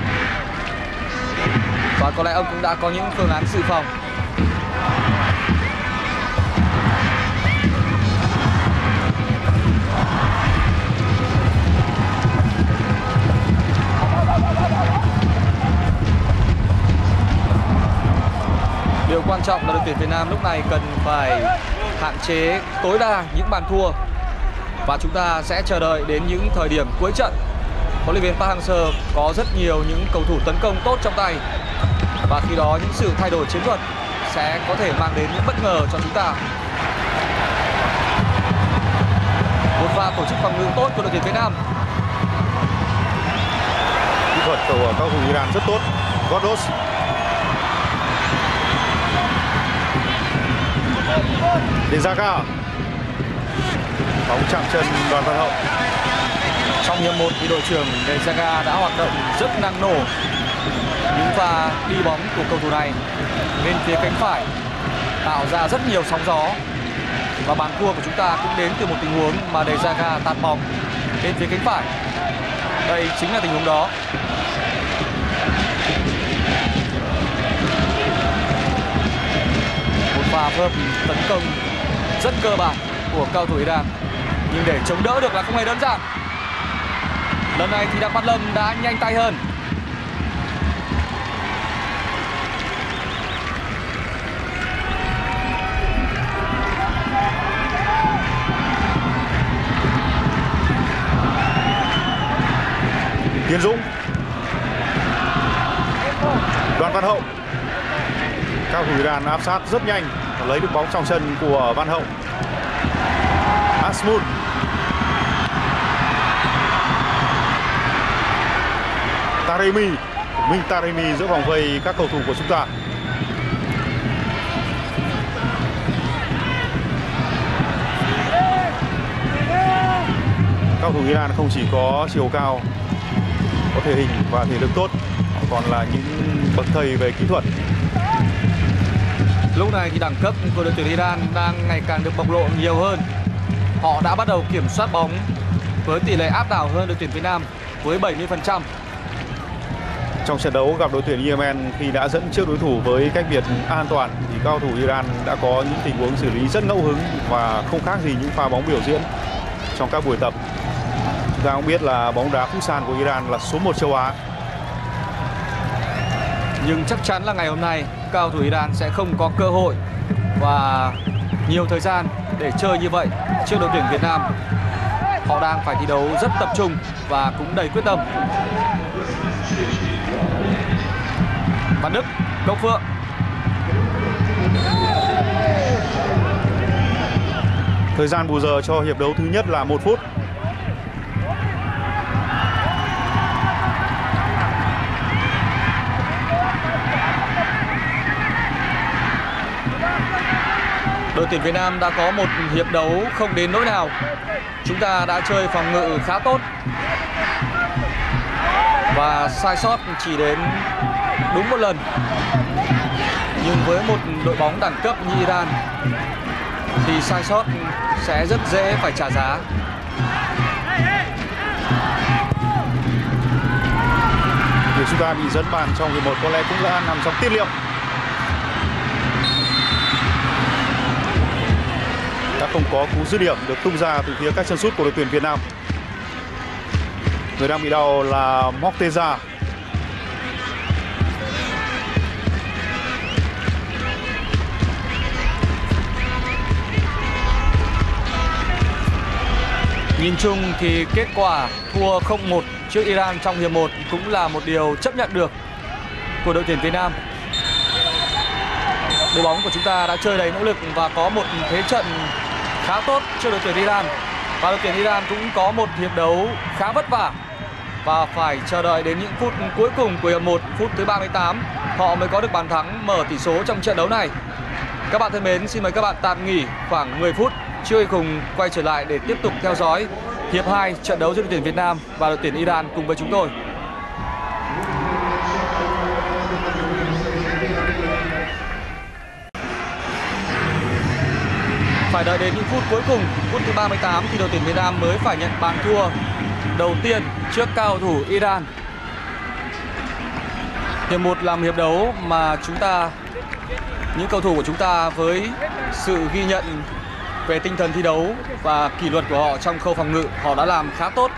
và có lẽ ông cũng đã có những phương án dự phòng. Điều quan trọng là đội tuyển Việt Nam lúc này cần phải hạn chế tối đa những bàn thua và chúng ta sẽ chờ đợi đến những thời điểm cuối trận. Huấn luyện viên Park Hang-seo có rất nhiều những cầu thủ tấn công tốt trong tay và khi đó những sự thay đổi chiến thuật sẽ có thể mang đến những bất ngờ cho chúng ta. Một pha tổ chức phòng ngự tốt của đội tuyển Việt Nam. Kỹ thuật của các cầu thủ Iran rất tốt. Godos. Dezaga. Bóng chạm chân Đoàn Văn Hậu. Trong hiệp một thì đội trưởng Dezaga đã hoạt động rất năng nổ. Những pha đi bóng của cầu thủ này bên phía cánh phải tạo ra rất nhiều sóng gió và bàn thua của chúng ta cũng đến từ một tình huống mà Dezaga tạt bóng bên phía cánh phải. Đây chính là tình huống đó. Một pha phối hợp tấn công rất cơ bản của cao thủ Iran, nhưng để chống đỡ được là không hề đơn giản. Lần này thì Đặng Văn Lâm đã nhanh tay hơn. Tiến Dũng. Đoàn Văn Hậu. Cao thủ Iran áp sát rất nhanh, lấy được bóng trong chân của Văn Hậu. Asmun. Taremi. Minh Taremi giữa vòng vây các cầu thủ của chúng ta. Cao thủ Iran không chỉ có chiều cao, có thể hình và thể lực tốt, họ còn là những bậc thầy về kỹ thuật. Lúc này thì đẳng cấp của đội tuyển Iran đang ngày càng được bộc lộ nhiều hơn. Họ đã bắt đầu kiểm soát bóng với tỷ lệ áp đảo hơn đội tuyển Việt Nam với bảy mươi phần trăm. Trong trận đấu gặp đội tuyển Yemen, khi đã dẫn trước đối thủ với cách biệt an toàn thì cao thủ Iran đã có những tình huống xử lý rất ngẫu hứng và không khác gì những pha bóng biểu diễn trong các buổi tập. Chúng ta cũng biết là bóng đá futsal của Iran là số một châu Á. Nhưng chắc chắn là ngày hôm nay cao thủ Iran sẽ không có cơ hội và nhiều thời gian để chơi như vậy trước đội tuyển Việt Nam. Họ đang phải thi đấu rất tập trung và cũng đầy quyết tâm. Văn Đức, Công Phượng. Thời gian bù giờ cho hiệp đấu thứ nhất là một phút. Đội tuyển Việt Nam đã có một hiệp đấu không đến nỗi nào. Chúng ta đã chơi phòng ngự khá tốt và sai sót chỉ đến đúng một lần. Nhưng với một đội bóng đẳng cấp như Iran thì sai sót sẽ rất dễ phải trả giá. Việc chúng ta bị dẫn bàn trong hiệp một có lẽ cũng đã nằm trong tiết liệu. Đã không có cú dứt điểm được tung ra từ phía các chân sút của đội tuyển Việt Nam. Người đang bị đau là Morteza. Nhìn chung thì kết quả thua không một trước Iran trong hiệp một cũng là một điều chấp nhận được của đội tuyển Việt Nam. Đội bóng của chúng ta đã chơi đầy nỗ lực và có một thế trận khá tốt trước đội tuyển Iran. Và đội tuyển Iran cũng có một hiệp đấu khá vất vả và phải chờ đợi đến những phút cuối cùng của hiệp một, phút thứ ba mươi tám, họ mới có được bàn thắng mở tỷ số trong trận đấu này. Các bạn thân mến, xin mời các bạn tạm nghỉ khoảng mười phút trước khi cùng quay trở lại để tiếp tục theo dõi hiệp hai trận đấu giữa đội tuyển Việt Nam và đội tuyển Iran cùng với chúng tôi. Phải đợi đến những phút cuối cùng, phút thứ ba mươi tám thì đội tuyển Việt Nam mới phải nhận bàn thua đầu tiên trước cao thủ Iran. Hiệp một là một hiệp đấu mà chúng ta, những cầu thủ của chúng ta với sự ghi nhận về tinh thần thi đấu và kỷ luật của họ trong khâu phòng ngự, họ đã làm khá tốt.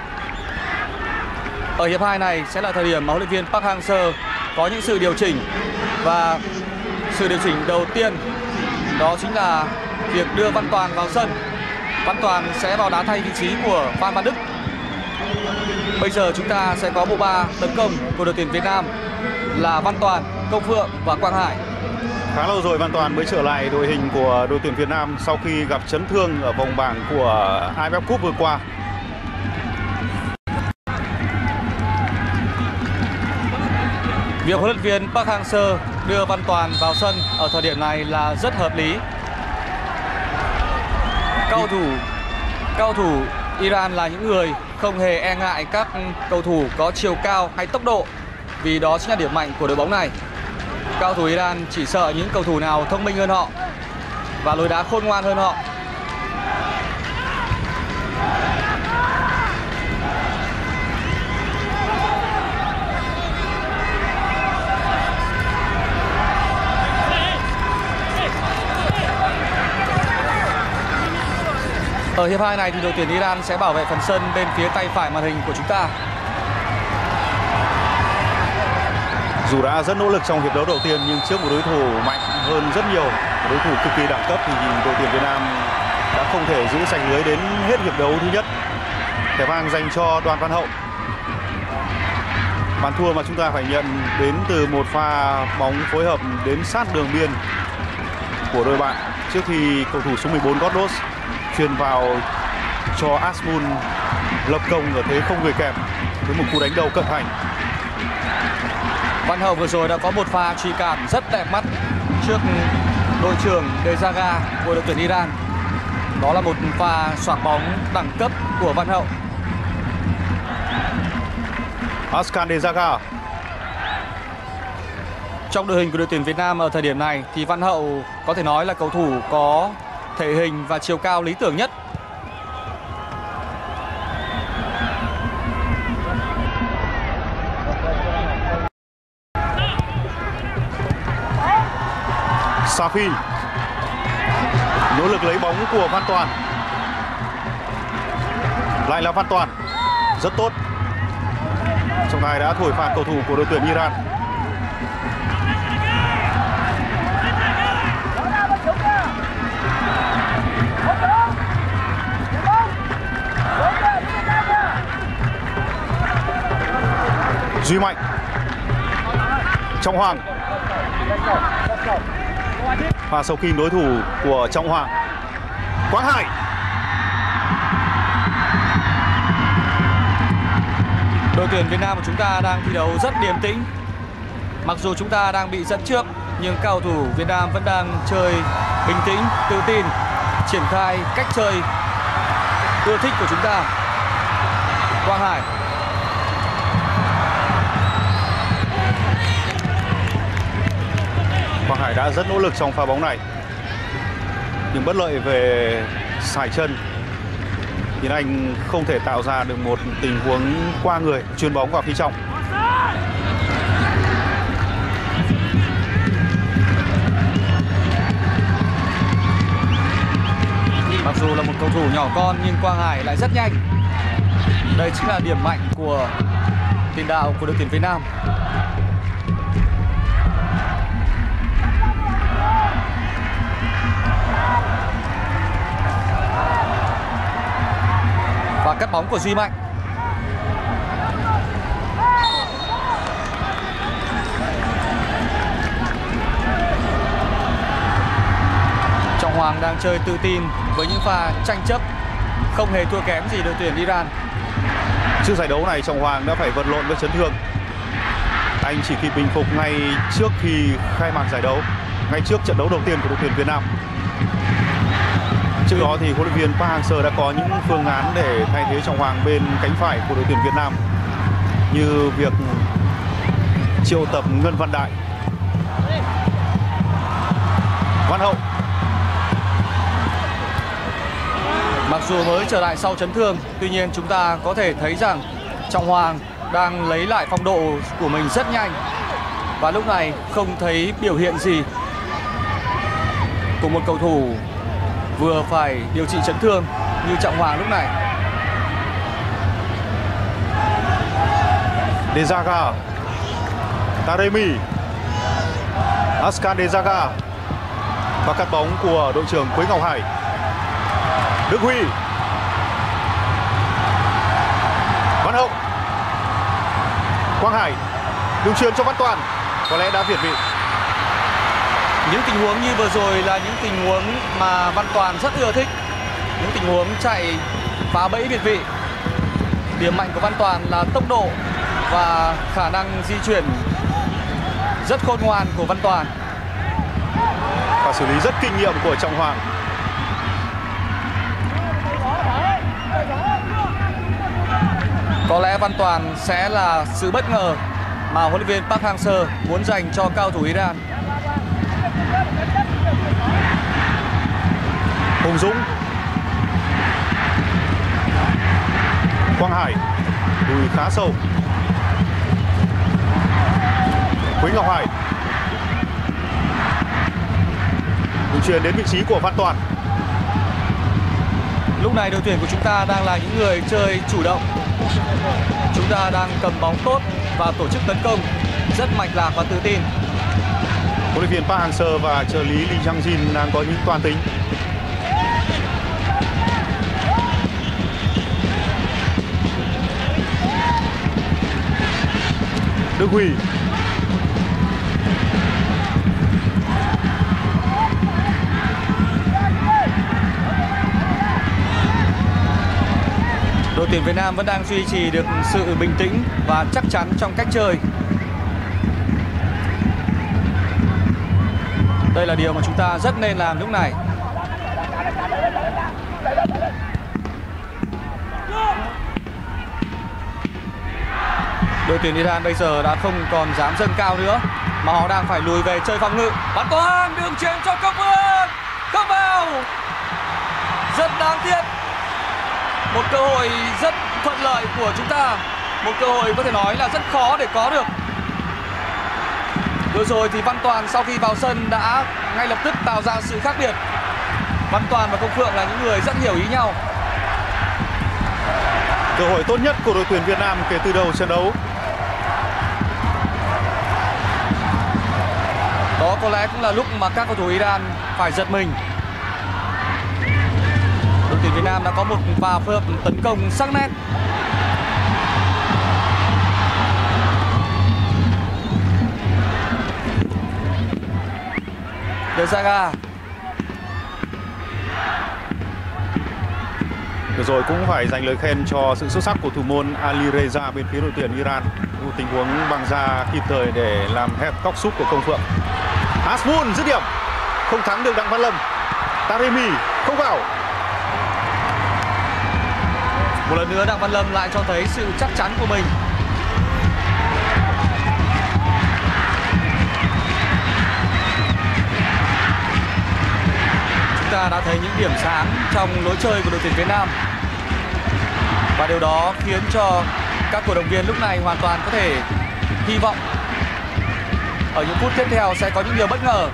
Ở hiệp hai này sẽ là thời điểm mà huấn luyện viên Park Hang-seo có những sự điều chỉnh, và sự điều chỉnh đầu tiên đó chính là việc đưa Văn Toàn vào sân. Văn Toàn sẽ vào đá thay vị trí của Phan Văn Đức. Bây giờ chúng ta sẽ có bộ ba tấn công của đội tuyển Việt Nam là Văn Toàn, Công Phượng và Quang Hải. Khá lâu rồi Văn Toàn mới trở lại đội hình của đội tuyển Việt Nam sau khi gặp chấn thương ở vòng bảng của a ép ép Cup vừa qua. Việc huấn luyện viên Park Hang-seo đưa Văn Toàn vào sân ở thời điểm này là rất hợp lý. Cao thủ cao thủ Iran là những người không hề e ngại các cầu thủ có chiều cao hay tốc độ, vì đó chính là điểm mạnh của đội bóng này. Cao thủ Iran chỉ sợ những cầu thủ nào thông minh hơn họ và lối đá khôn ngoan hơn họ. Ở hiệp hai này thì đội tuyển Iran sẽ bảo vệ phần sân bên phía tay phải màn hình của chúng ta. Dù đã rất nỗ lực trong hiệp đấu đầu tiên nhưng trước một đối thủ mạnh hơn rất nhiều, đối thủ cực kỳ đẳng cấp, thì đội tuyển Việt Nam đã không thể giữ sạch lưới đến hết hiệp đấu thứ nhất. Thẻ vàng dành cho Đoàn Văn Hậu. Bàn thua mà chúng ta phải nhận đến từ một pha bóng phối hợp đến sát đường biên của đôi bạn trước khi cầu thủ số mười bốn Goddos chuyền vào cho Asmun lập công ở thế không người kèm với một cú đánh đầu cận thành. Văn Hậu vừa rồi đã có một pha truy cản rất đẹp mắt trước đội trưởng Dejaga của đội tuyển Iran. Đó là một pha xoạc bóng đẳng cấp của Văn Hậu. Askan Dejaga. Trong đội hình của đội tuyển Việt Nam ở thời điểm này thì Văn Hậu có thể nói là cầu thủ có thể hình và chiều cao lý tưởng nhất. Safi. Nỗ lực lấy bóng của Văn Toàn. Lại là Văn Toàn. Rất tốt. Trọng tài đã thổi phạt cầu thủ của đội tuyển Iran. Duy Mạnh. Trọng Hoàng. Pha sâu kim đối thủ của Trọng Hoàng. Quang Hải. Đội tuyển Việt Nam của chúng ta đang thi đấu rất điềm tĩnh. Mặc dù chúng ta đang bị dẫn trước, nhưng cao thủ Việt Nam vẫn đang chơi bình tĩnh, tự tin, triển khai cách chơi ưa thích của chúng ta. Quang Hải. Quang Hải đã rất nỗ lực trong pha bóng này, nhưng bất lợi về sải chân khiến anh không thể tạo ra được một tình huống qua người chuyền bóng vào phía trong. Mặc dù là một cầu thủ nhỏ con nhưng Quang Hải lại rất nhanh. Đây chính là điểm mạnh của tiền đạo của đội tuyển Việt Nam. Và cắt bóng của Duy Mạnh. Trọng Hoàng đang chơi tự tin với những pha tranh chấp, không hề thua kém gì đội tuyển Iran. Trước giải đấu này, Trọng Hoàng đã phải vật lộn với chấn thương. Anh chỉ kịp bình phục ngay trước khi khai mạc giải đấu, ngay trước trận đấu đầu tiên của đội tuyển Việt Nam. Trước đó thì huấn luyện viên Park Hang-seo đã có những phương án để thay thế Trọng Hoàng bên cánh phải của đội tuyển Việt Nam, như việc triệu tập Ngân Văn Đại. Văn Hậu. Mặc dù mới trở lại sau chấn thương, tuy nhiên chúng ta có thể thấy rằng Trọng Hoàng đang lấy lại phong độ của mình rất nhanh. Và lúc này không thấy biểu hiện gì của một cầu thủ vừa phải điều trị chấn thương như Trọng Hoàng lúc này. Dejaga, Taremi, Askan Dejaga và cắt bóng của đội trưởng Quế Ngọc Hải. Đức Huy, Văn Hậu, Quang Hải, đường chuyền cho Văn Toàn, có lẽ đã việt vị. Những tình huống như vừa rồi là những tình huống mà Văn Toàn rất ưa thích, những tình huống chạy phá bẫy việt vị. Điểm mạnh của Văn Toàn là tốc độ và khả năng di chuyển rất khôn ngoan của Văn Toàn. Và xử lý rất kinh nghiệm của Trọng Hoàng. Có lẽ Văn Toàn sẽ là sự bất ngờ mà huấn luyện viên Park Hang-seo muốn dành cho cao thủ Iran. Hùng Dũng, Quang Hải, đùi khá sâu. Quế Ngọc Hải, đường chuyền đến vị trí của Văn Toàn. Lúc này đội tuyển của chúng ta đang là những người chơi chủ động. Chúng ta đang cầm bóng tốt và tổ chức tấn công rất mạch lạc và tự tin. Huấn luyện viên Park Hang-seo và trợ lý Lee Jang-jin đang có những toan tính. Đức Huy, đội tuyển Việt Nam vẫn đang duy trì được sự bình tĩnh và chắc chắn trong cách chơi. Đây là điều mà chúng ta rất nên làm lúc này. Đội tuyển Iran bây giờ đã không còn dám dâng cao nữa, mà họ đang phải lùi về chơi phòng ngự. Bắn toán, đường chuyền cho Công Vương, không vào. Rất đáng tiếc. Một cơ hội rất thuận lợi của chúng ta, một cơ hội có thể nói là rất khó để có được. Vừa rồi thì Văn Toàn sau khi vào sân đã ngay lập tức tạo ra sự khác biệt. Văn Toàn và Công Phượng là những người rất hiểu ý nhau. cơ hội tốt nhất của đội tuyển Việt Nam kể từ đầu trận đấu. Đó có lẽ cũng là lúc mà các cầu thủ Iran phải giật mình. Đội tuyển Việt Nam đã có một pha phối hợp tấn công sắc nét. De Zaga. Vừa rồi cũng phải dành lời khen cho sự xuất sắc của thủ môn Ali Reza bên phía đội tuyển Iran. Một tình huống bằng ra kịp thời để làm hẹp góc sút của Công Phượng. Asmun dứt điểm, không thắng được Đặng Văn Lâm. Taremi không vào. Một lần nữa Đặng Văn Lâm lại cho thấy sự chắc chắn của mình. Chúng ta đã thấy những điểm sáng trong lối chơi của đội tuyển Việt Nam. Và điều đó khiến cho các cổ động viên lúc này hoàn toàn có thể hy vọng ở những phút tiếp theo sẽ có những điều bất ngờ.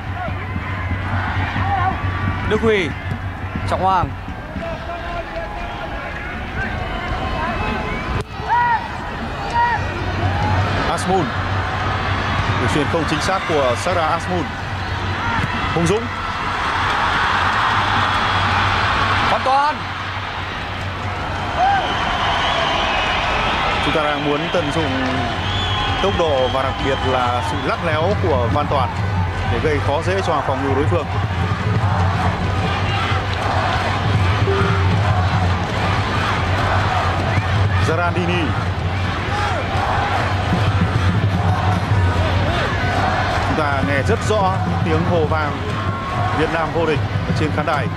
Đức Huy, Trọng Hoàng. Asmun. Đường chuyền không chính xác của Sarah Asmun. Hùng Dũng. Văn Toàn. Chúng ta đang muốn tận dụng tốc độ và đặc biệt là sự lắt léo của Văn Toàn để gây khó dễ cho hàng phòng ngự đối phương. Zarandini. Chúng ta nghe rất rõ tiếng hô vang Việt Nam vô địch ở trên khán đài.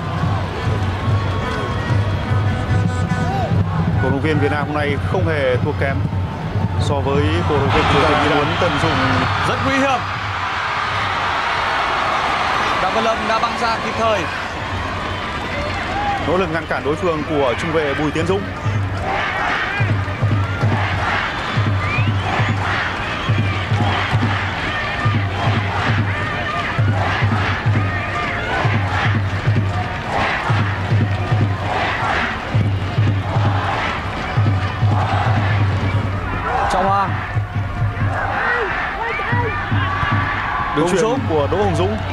Cổ động viên Việt Nam hôm nay không hề thua kém so với cổ động viên chúng ta muốn tận dụng. Rất nguy hiểm. Đặng Văn Lâm đã băng ra kịp thời. Nỗ lực ngăn cản đối phương của trung vệ Bùi Tiến Dũng. Trọng Hoàng. Đường chuyền của Đỗ Hùng Dũng.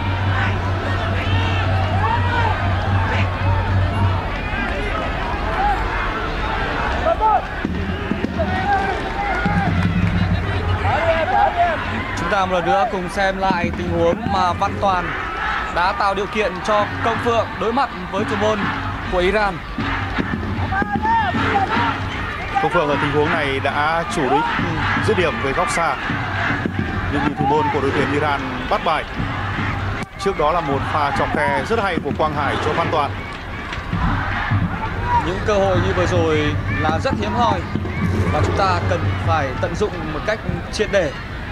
Chúng ta một lần nữa cùng xem lại tình huống mà Văn Toàn đã tạo điều kiện cho Công Phượng đối mặt với thủ môn của Iran. Công Phượng ở tình huống này đã chủ đích dứt điểm về góc xa, nhưng bị thủ môn của đội tuyển Iran bắt bài. Trước đó là một pha chọc khe rất hay của Quang Hải cho Văn Toàn. Những cơ hội như vừa rồi là rất hiếm hoi và chúng ta cần phải tận dụng một cách triệt để.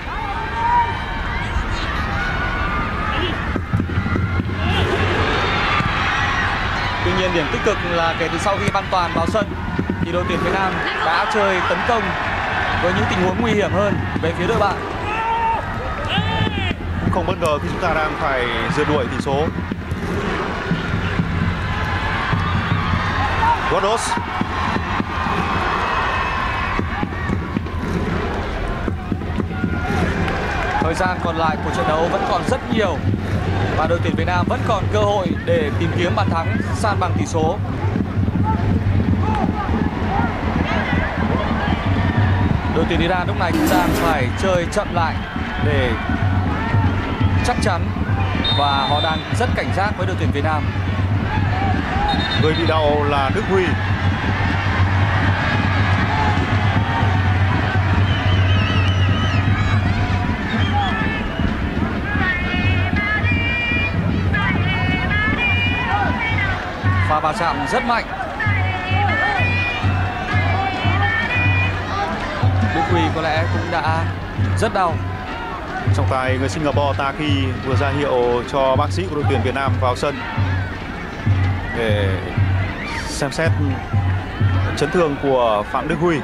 Tuy nhiên điểm tích cực là kể từ sau khi Văn Toàn vào sân thì đội tuyển Việt Nam đã chơi tấn công với những tình huống nguy hiểm hơn về phía đội bạn. Không bất ngờ khi chúng ta đang phải rượt đuổi tỷ số. Godos. Thời gian còn lại của trận đấu vẫn còn rất nhiều và đội tuyển Việt Nam vẫn còn cơ hội để tìm kiếm bàn thắng san bằng tỷ số. Đội tuyển Iran lúc này cũng đang phải chơi chậm lại để chắc chắn và họ đang rất cảnh giác với đội tuyển Việt Nam. Người bị đau là Đức Huy. Pha va chạm rất mạnh. Đức Huy có lẽ cũng đã rất đau. Trọng tài người Singapore Taki vừa ra hiệu cho bác sĩ của đội tuyển Việt Nam vào sân để xem xét chấn thương của Phạm Đức Huy.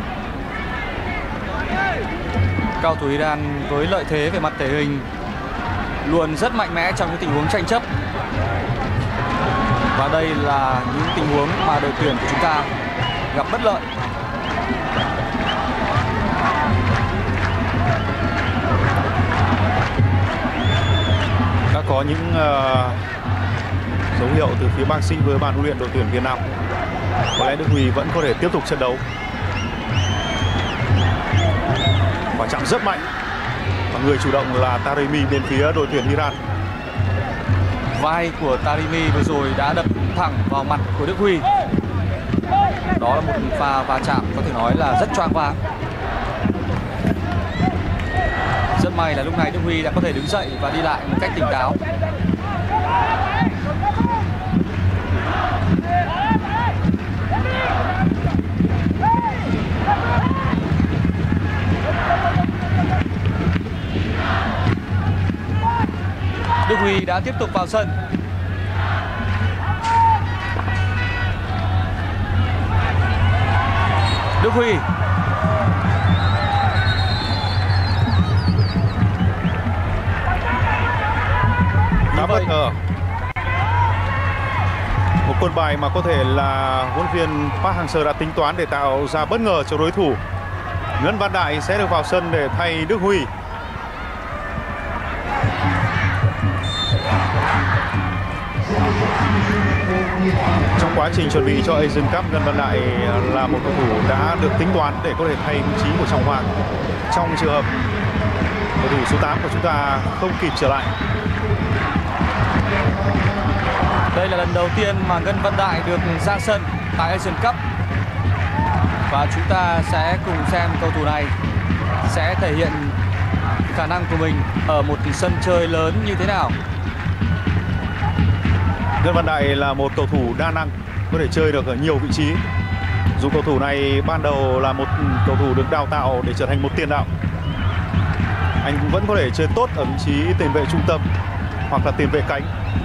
Cao thủ Iran với lợi thế về mặt thể hình luôn rất mạnh mẽ trong những tình huống tranh chấp. Và đây là những tình huống mà đội tuyển của chúng ta gặp bất lợi. Đã có những uh, dấu hiệu từ phía bác sĩ với ban huấn luyện đội tuyển Việt Nam. Có lẽ Đức Huy vẫn có thể tiếp tục trận đấu. Quả chạm rất mạnh và người chủ động là Taremi bên phía đội tuyển Iran. vai của Taremi vừa rồi đã đập thẳng vào mặt của Đức Huy. Đó là một pha va chạm có thể nói là rất choáng váng. Rất may là lúc này Đức Huy đã có thể đứng dậy và đi lại một cách tỉnh táo. Đức Huy đã tiếp tục vào sân. Đức Huy. Đá bất ngờ. Một quân bài mà có thể là huấn luyện viên Park Hang-seo đã tính toán để tạo ra bất ngờ cho đối thủ. Ngân Văn Đại sẽ được vào sân để thay Đức Huy. Trong quá trình chuẩn bị cho Asian Cup, Ngân Văn Đại là một cầu thủ đã được tính toán để có thể thay vị trí của Trọng Hoàng trong trường hợp cầu thủ số tám của chúng ta không kịp trở lại. Đây là lần đầu tiên mà Ngân Văn Đại được ra sân tại Asian Cup. Và chúng ta sẽ cùng xem cầu thủ này sẽ thể hiện khả năng của mình ở một sân chơi lớn như thế nào. Ngân Văn Đại là một cầu thủ đa năng, có thể chơi được ở nhiều vị trí. Dù cầu thủ này ban đầu là một cầu thủ được đào tạo để trở thành một tiền đạo, anh cũng vẫn có thể chơi tốt ở vị trí tiền vệ trung tâm hoặc là tiền vệ cánh.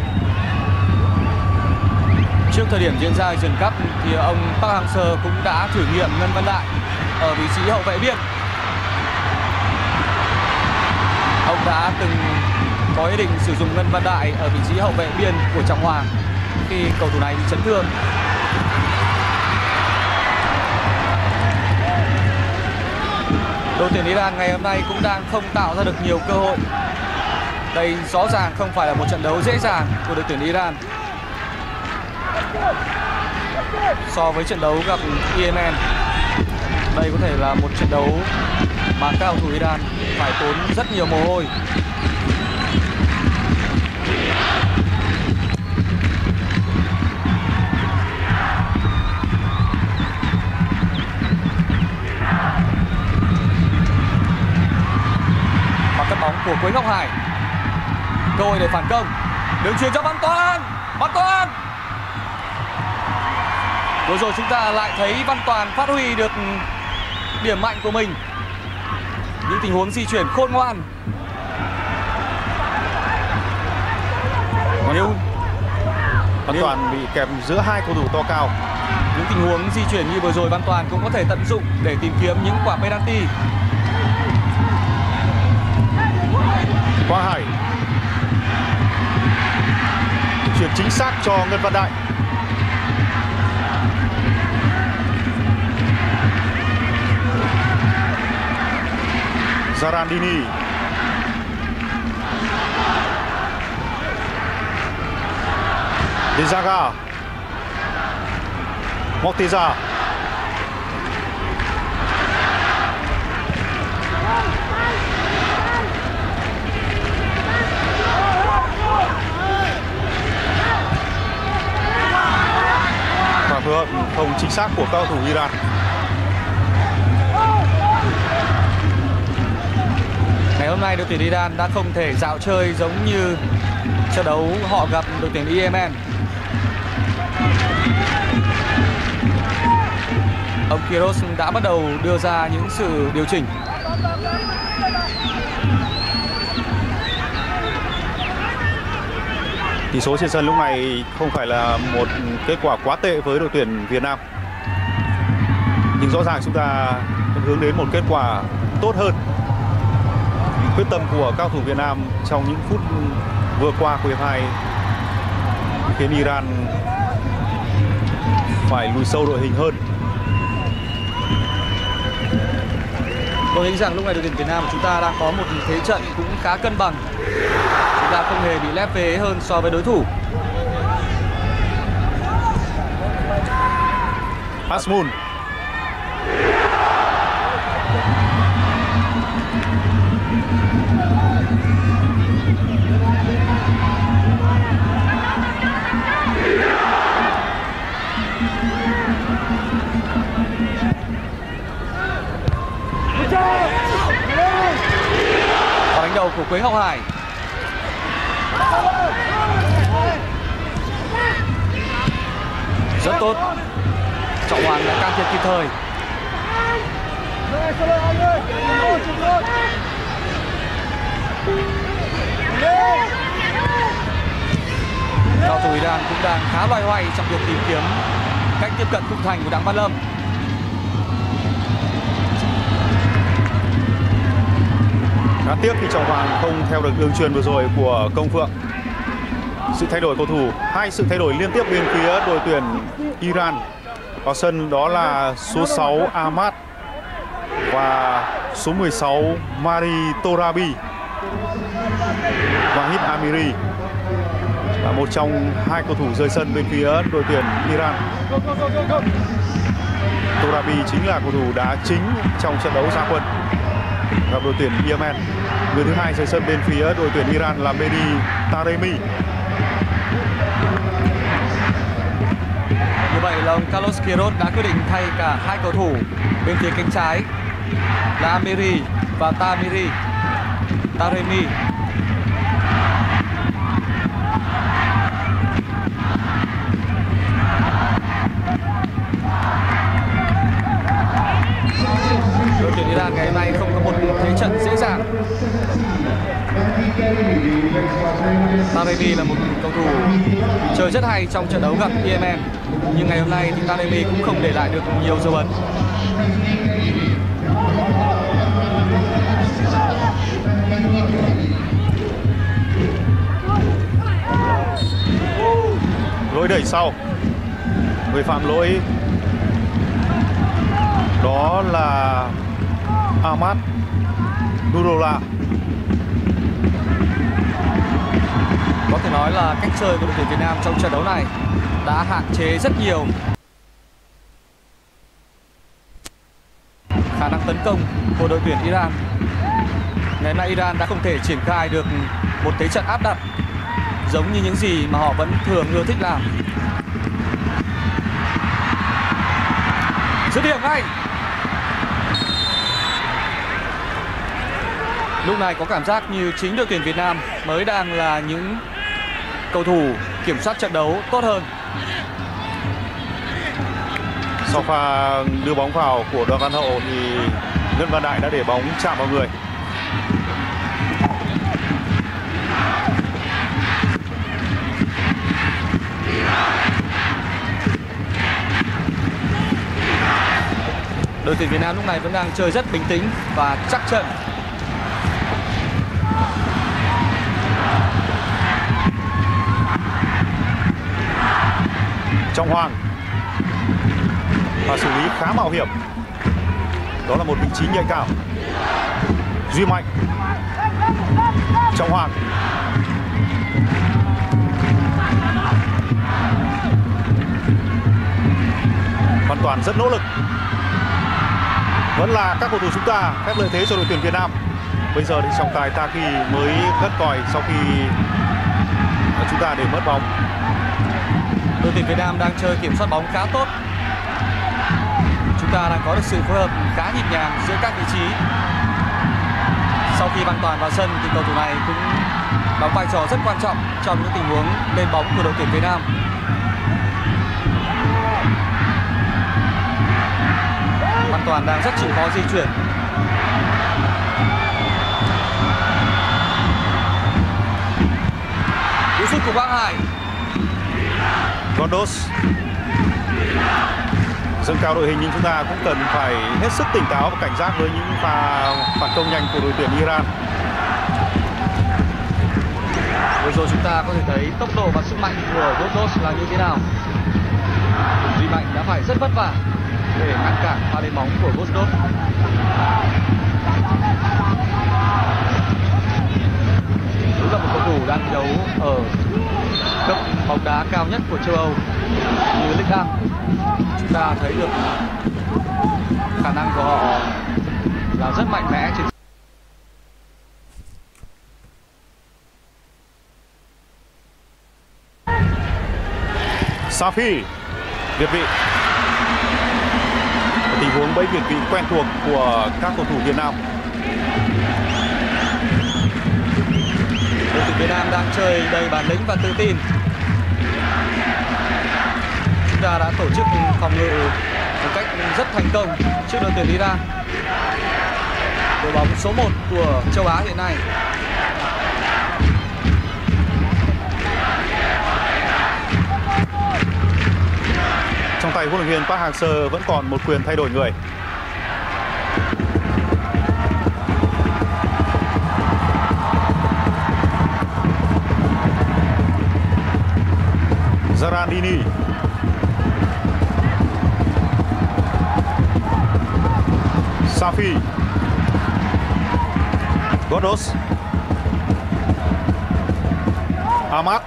Trước thời điểm diễn ra Asian Cup thì ông Park Hang-seo cũng đã thử nghiệm Ngân Văn Đại ở vị trí hậu vệ biên. Ông đã từng có ý định sử dụng Ngân Văn Đại ở vị trí hậu vệ biên của Trọng Hoàng khi cầu thủ này bị chấn thương. Đội tuyển Iran ngày hôm nay cũng đang không tạo ra được nhiều cơ hội. Đây rõ ràng không phải là một trận đấu dễ dàng của đội tuyển Iran. So với trận đấu gặp Yemen, đây có thể là một trận đấu mà các cầu thủ Iran phải tốn rất nhiều mồ hôi. Và cắt bóng của Quế Ngọc Hải, cơ hội để phản công, đường chuyền cho Văn Toàn. Văn Toàn. Vừa rồi chúng ta lại thấy Văn Toàn phát huy được điểm mạnh của mình, những tình huống di chuyển khôn ngoan. Còn nếu Văn Toàn bị kèm giữa hai cầu thủ to cao, những tình huống di chuyển như vừa rồi Văn Toàn cũng có thể tận dụng để tìm kiếm những quả penalty. Quang Hải chuyển chính xác cho Ngân Văn Đại. Zarandini. Dezaga. Morteza. Và phối hợp không chính xác của cầu thủ Iran. Ngày hôm nay đội tuyển Iran đã không thể dạo chơi giống như trận đấu họ gặp đội tuyển Yemen. Ông Queiroz đã bắt đầu đưa ra những sự điều chỉnh. Tỷ số trên sân lúc này không phải là một kết quả quá tệ với đội tuyển Việt Nam, nhưng rõ ràng chúng ta hướng đến một kết quả tốt hơn. Quyết tâm của cao thủ Việt Nam trong những phút vừa qua của hiệp hai khiến Iran phải lùi sâu đội hình hơn. Tôi nghĩ rằng lúc này đội tuyển Việt Nam của chúng ta đang có một thế trận cũng khá cân bằng. Chúng ta không hề bị lép vế hơn so với đối thủ. Asmun. Quế Ngọc Hải. Rất tốt, Trọng Hoàng đã can thiệp kịp thời. Cao thủ Iran cũng đang khá loay hoay trong việc tìm kiếm cách tiếp cận khung thành của Đặng Văn Lâm. Khá tiếc khi Trọng Hoàng không theo được đường truyền vừa rồi của Công Phượng. Sự thay đổi cầu thủ, hai sự thay đổi liên tiếp bên phía đội tuyển Iran. Vào sân đó là số sáu Ahmad và số mười sáu Mari Torabi. Wahid Amiri là một trong hai cầu thủ rời sân bên phía đội tuyển Iran. Torabi chính là cầu thủ đá chính trong trận đấu ra quân gặp đội tuyển Yemen. Người thứ hai rời sân bên phía đội tuyển Iran là Mehdi Taremi. Như vậy là ông Carlos Queiroz đã quyết định thay cả hai cầu thủ bên phía cánh trái là Amiri và Tamiri Taremi. Đội tuyển Iran ngày hôm nay không có một thế trận dễ dàng. Taremi là một cầu thủ chơi rất hay trong trận đấu gặp Yemen, nhưng ngày hôm nay thì Taremi cũng không để lại được nhiều dấu ấn. Lỗi đẩy sau, người phạm lỗi đó là Ahmad Nurola. Có thể nói là cách chơi của đội tuyển Việt Nam trong trận đấu này đã hạn chế rất nhiều khả năng tấn công của đội tuyển Iran. Ngày hôm nay Iran đã không thể triển khai được một thế trận áp đặt giống như những gì mà họ vẫn thường ưa thích làm. Dứt điểm ngay. Lúc này có cảm giác như chính đội tuyển Việt Nam mới đang là những cầu thủ kiểm soát trận đấu tốt hơn. Sau pha đưa bóng vào của Đoàn Văn Hậu thì Ngân Văn Đại đã để bóng chạm vào người. Đội tuyển Việt Nam lúc này vẫn đang chơi rất bình tĩnh và chắc trận. Trọng Hoàng và xử lý khá mạo hiểm. Đó là một vị trí nhạy cảm. Duy Mạnh, Trọng Hoàng, Văn Toàn rất nỗ lực. Vẫn là các cầu thủ chúng ta phép lợi thế cho đội tuyển Việt Nam. Bây giờ thì trọng tài Taki mới gắt còi sau khi chúng ta để mất bóng. Đội tuyển Việt Nam đang chơi kiểm soát bóng khá tốt. Chúng ta đang có được sự phối hợp khá nhịp nhàng giữa các vị trí. Sau khi Văn Toàn vào sân thì cầu thủ này cũng đóng vai trò rất quan trọng trong những tình huống lên bóng của đội tuyển Việt Nam. Văn Toàn đang rất chịu khó di chuyển. Cú sút của Quang Hải. Gondos dâng cao đội hình, nhưng chúng ta cũng cần phải hết sức tỉnh táo và cảnh giác với những pha phản công nhanh của đội tuyển Iran. Vừa rồi chúng ta có thể thấy tốc độ và sức mạnh của Gondos là như thế nào. Duy Mạnh đã phải rất vất vả để ngăn cản pha lên bóng của Gondos. Đúng là một cầu thủ đang thi đấu ở cấp bóng đá cao nhất của châu Âu như Ligue một. Chúng ta thấy được khả năng của họ là rất mạnh mẽ trên. Safi, Việt vị. Một tình huống bẫy Việt vị quen thuộc của các cầu thủ Việt Nam. Đội tuyển Việt Nam đang chơi đầy bản lĩnh và tự tin. Chúng ta đã tổ chức phòng ngự một cách rất thành công trước đội tuyển Iran, đội bóng số một của châu Á hiện nay. Trong tay huấn luyện viên Park Hang-seo vẫn còn một quyền thay đổi người. Zarandini. Safi. Ghoddos. Ahmad.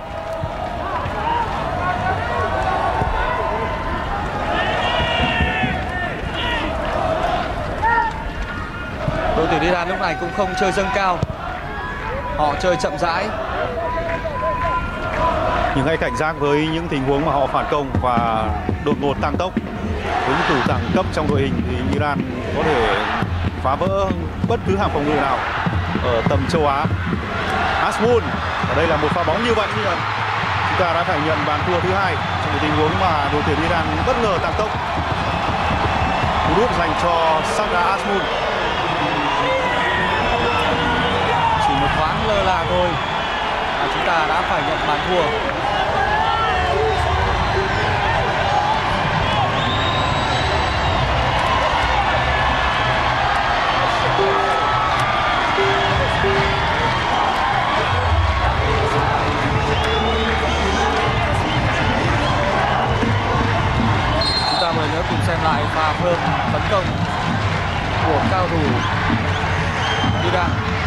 Đội tuyển Iran lúc này cũng không chơi dâng cao, họ chơi chậm rãi. Nhưng hãy cảnh giác với những tình huống mà họ phản công và đột ngột tăng tốc. Với những thủ đẳng cấp trong đội hình thì Iran có thể phá vỡ bất cứ hàng phòng ngự nào ở tầm châu Á. Azmoun, ở đây là một pha bóng như vậy, nhưng chúng ta đã phải nhận bàn thua thứ hai trong một tình huống mà đội tuyển Iran bất ngờ tăng tốc. Cú đúp dành cho Sardar Azmoun. Chỉ một thoáng lơ là thôi và chúng ta đã phải nhận bàn thua. Chúng ta mời nữa cùng xem lại pha phơm tấn công của cao thủ Iran.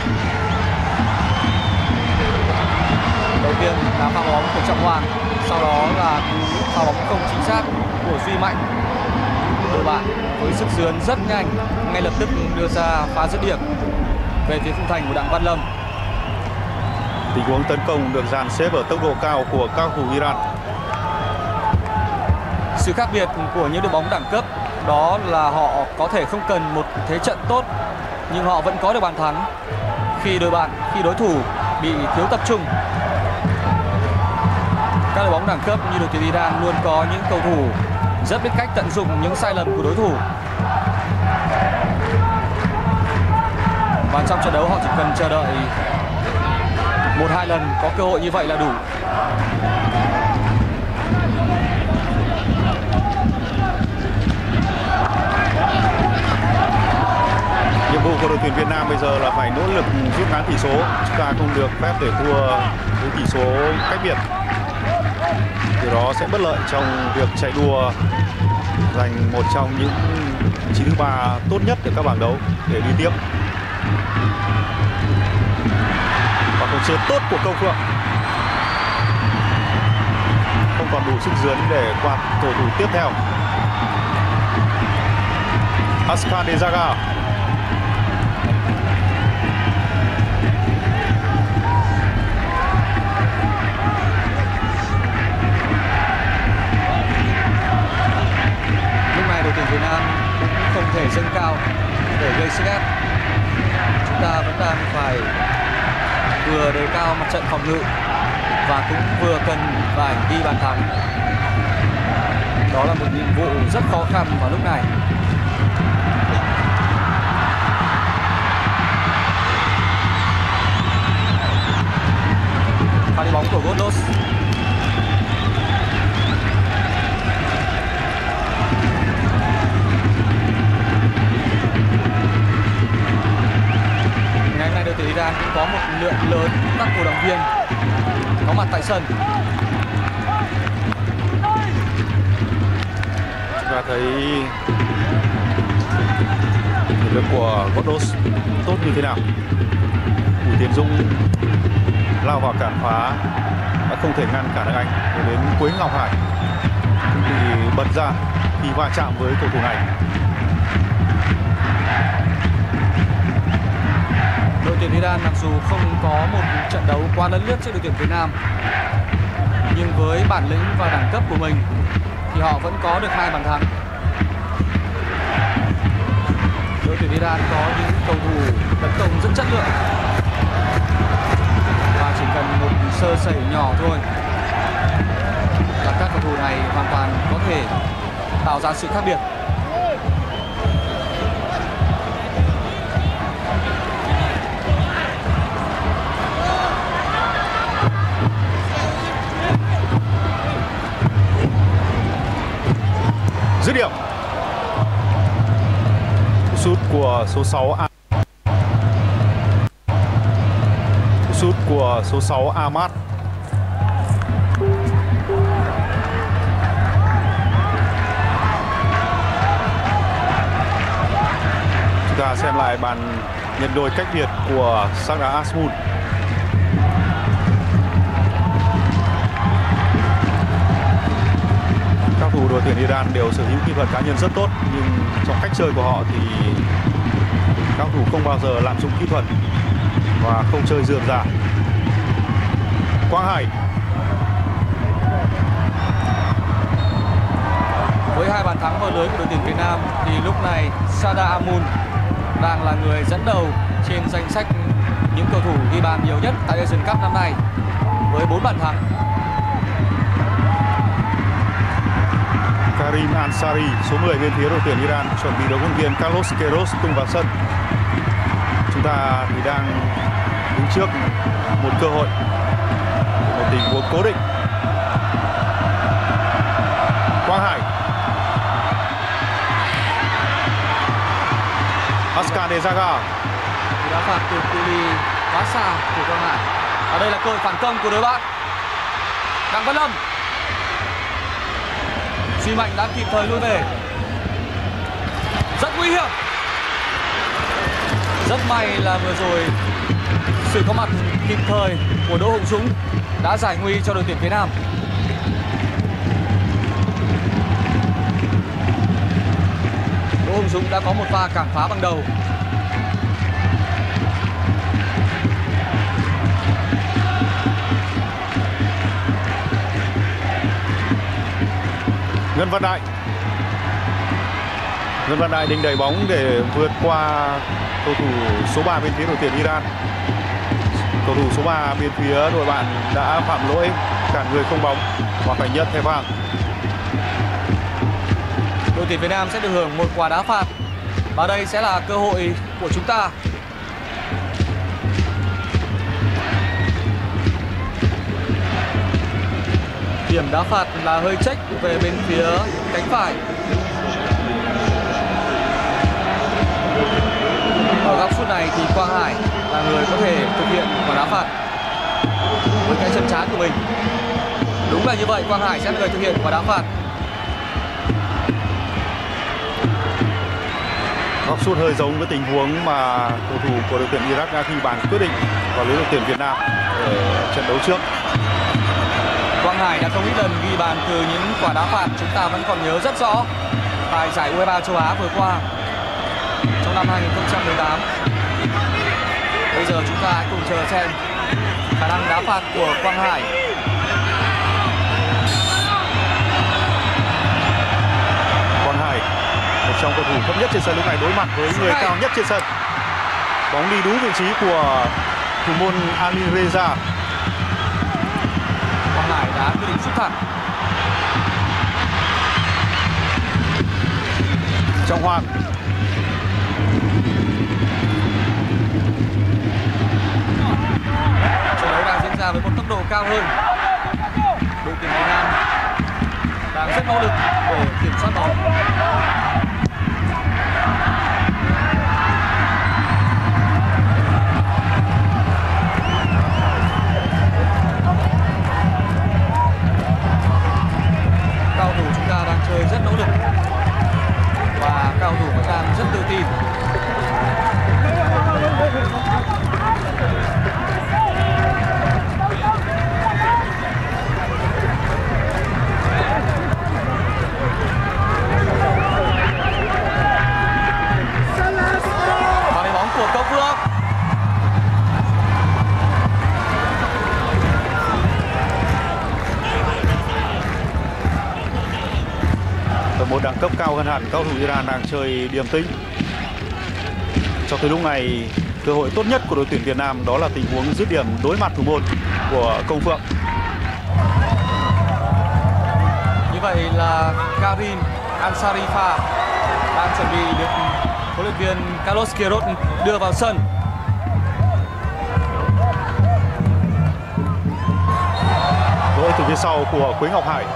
Đầu tiên là pha bóng của Trọng Hoàng, sau đó là cú pha bóng không chính xác của Duy Mạnh. Đội bạn với sức dướn rất nhanh ngay lập tức đưa ra pha dứt điểm về phía khung thành của Đặng Văn Lâm. Tình huống tấn công được dàn xếp ở tốc độ cao của các cầu thủ Iran. Sự khác biệt của những đội bóng đẳng cấp đó là họ có thể không cần một thế trận tốt nhưng họ vẫn có được bàn thắng khi đội bạn, khi đối thủ bị thiếu tập trung. Các đội bóng đẳng cấp như đội tuyển Iran luôn có những cầu thủ rất biết cách tận dụng những sai lầm của đối thủ. Và trong trận đấu họ chỉ cần chờ đợi một hai lần có cơ hội như vậy là đủ. Nhiệm vụ của đội tuyển Việt Nam bây giờ là phải nỗ lực rút ngắn tỷ số. Chúng ta không được phép để thua với tỷ số cách biệt. Điều đó sẽ bất lợi trong việc chạy đua giành một trong những vị trí thứ ba tốt nhất ở các bảng đấu để đi tiếp. Và khống chế tốt của Công Phượng, không còn đủ sức dướn để quạt cầu thủ tiếp theo. Askan Dezaga. Đội tuyển Việt Nam cũng không thể dâng cao để gây sức ép. Chúng ta vẫn đang phải vừa đề cao mặt trận phòng ngự và cũng vừa cần phải ghi bàn thắng. Đó là một nhiệm vụ rất khó khăn vào lúc này. Pha đi bóng của Ghoddos. Đội tuyển Iran cũng có một lượng lớn các cổ động viên có mặt tại sân. Chúng ta thấy thể lực của Ghoddos tốt như thế nào. Bùi Tiến Dũng lao vào cản phá đã không thể ngăn cản được anh. Để đến Quế Ngọc Hải thì bật ra khi va chạm với cầu thủ này. Đội tuyển Iran mặc dù không có một trận đấu quá lấn lướt trước đội tuyển Việt Nam, nhưng với bản lĩnh và đẳng cấp của mình thì họ vẫn có được hai bàn thắng. Đội tuyển Iran có những cầu thủ tấn công rất chất lượng và chỉ cần một sơ sẩy nhỏ thôi là các cầu thủ này hoàn toàn có thể tạo ra sự khác biệt. Dứt điểm. Sút của số sáu A. Sút của số sáu Ahmad. Chúng ta xem lại bàn nhận đôi cách biệt của Sardar Azmoun. Các thủ đội tuyển Iran đều sở hữu kỹ thuật cá nhân rất tốt, nhưng trong cách chơi của họ thì các thủ không bao giờ lạm dụng kỹ thuật và không chơi rườm rà. Quang Hải. Với hai bàn thắng vào lưới của đội tuyển Việt Nam thì lúc này Sardar Azmoun đang là người dẫn đầu trên danh sách những cầu thủ ghi bàn nhiều nhất tại Asian Cup năm nay với bốn bàn thắng. Karim Ansari, số mười bên phía đội tuyển Iran, chuẩn bị đấu quân viên Carlos Queiroz tung vào sân. Chúng ta thì đang đứng trước một cơ hội, một tình huống cố định. Quang Hải. Askan Ezaga. Đá phạt từ cự ly quá xa của Quang Hải. Ở đây là cơ hội phản công của đội bạn. Đặng Văn Lâm. Duy Mạnh đã kịp thời lui về. Rất nguy hiểm. Rất may là vừa rồi sự có mặt kịp thời của Đỗ Hùng Dũng đã giải nguy cho đội tuyển Việt Nam. Đỗ Hùng Dũng đã có một pha cản phá bằng đầu. Ngân Văn Đại. Ngân Văn Đại định đẩy bóng để vượt qua cầu thủ số ba bên phía đội tuyển Iran. Cầu thủ số ba bên phía đội bạn đã phạm lỗi cản người không bóng và phải nhận thẻ vàng. Đội tuyển Việt Nam sẽ được hưởng một quả đá phạt và đây sẽ là cơ hội của chúng ta. Điểm đá phạt là hơi chếch về bên phía cánh phải. Ở góc sút này thì Quang Hải là người có thể thực hiện quả đá phạt với cái chân trái của mình. Đúng là như vậy, Quang Hải sẽ là người thực hiện quả đá phạt. Góc sút hơi giống với tình huống mà cầu thủ của đội tuyển Iraq đã ghi bàn quyết định vào lưới đội tuyển Việt Nam ở trận đấu trước. Quang Hải đã không ít lần ghi bàn từ những quả đá phạt chúng ta vẫn còn nhớ rất rõ tại giải u hai ba châu Á vừa qua trong năm hai nghìn không trăm mười tám. Bây giờ chúng ta hãy cùng chờ xem khả năng đá phạt của Quang Hải. Quang Hải, một trong cầu thủ thấp nhất trên sân lúc này, đối mặt với người cao nhất trên sân. Bóng đi đúng vị trí của thủ môn Amin Reza. Quang Hải đã quyết định sút thẳng. Trọng Hoàng. Trận đấu đang diễn ra với một tốc độ cao hơn. Đội tuyển Việt Nam đang rất nỗ lực để kiểm soát bóng. Cao thủ chúng ta đang chơi rất nỗ lực và cao thủ vẫn đang rất tự tin. Và lấy bóng của Công Phước. Ở một đẳng cấp cao hơn hẳn, cầu thủ Iran đang chơi điềm tĩnh. Cho tới lúc này cơ hội tốt nhất của đội tuyển Việt Nam đó là tình huống dứt điểm đối mặt thủ môn của Công Phượng. Như vậy là Karim Ansarifa đang chuẩn bị được huấn luyện viên Carlos Queiroz đưa vào sân. Gol từ phía sau của Quế Ngọc Hải.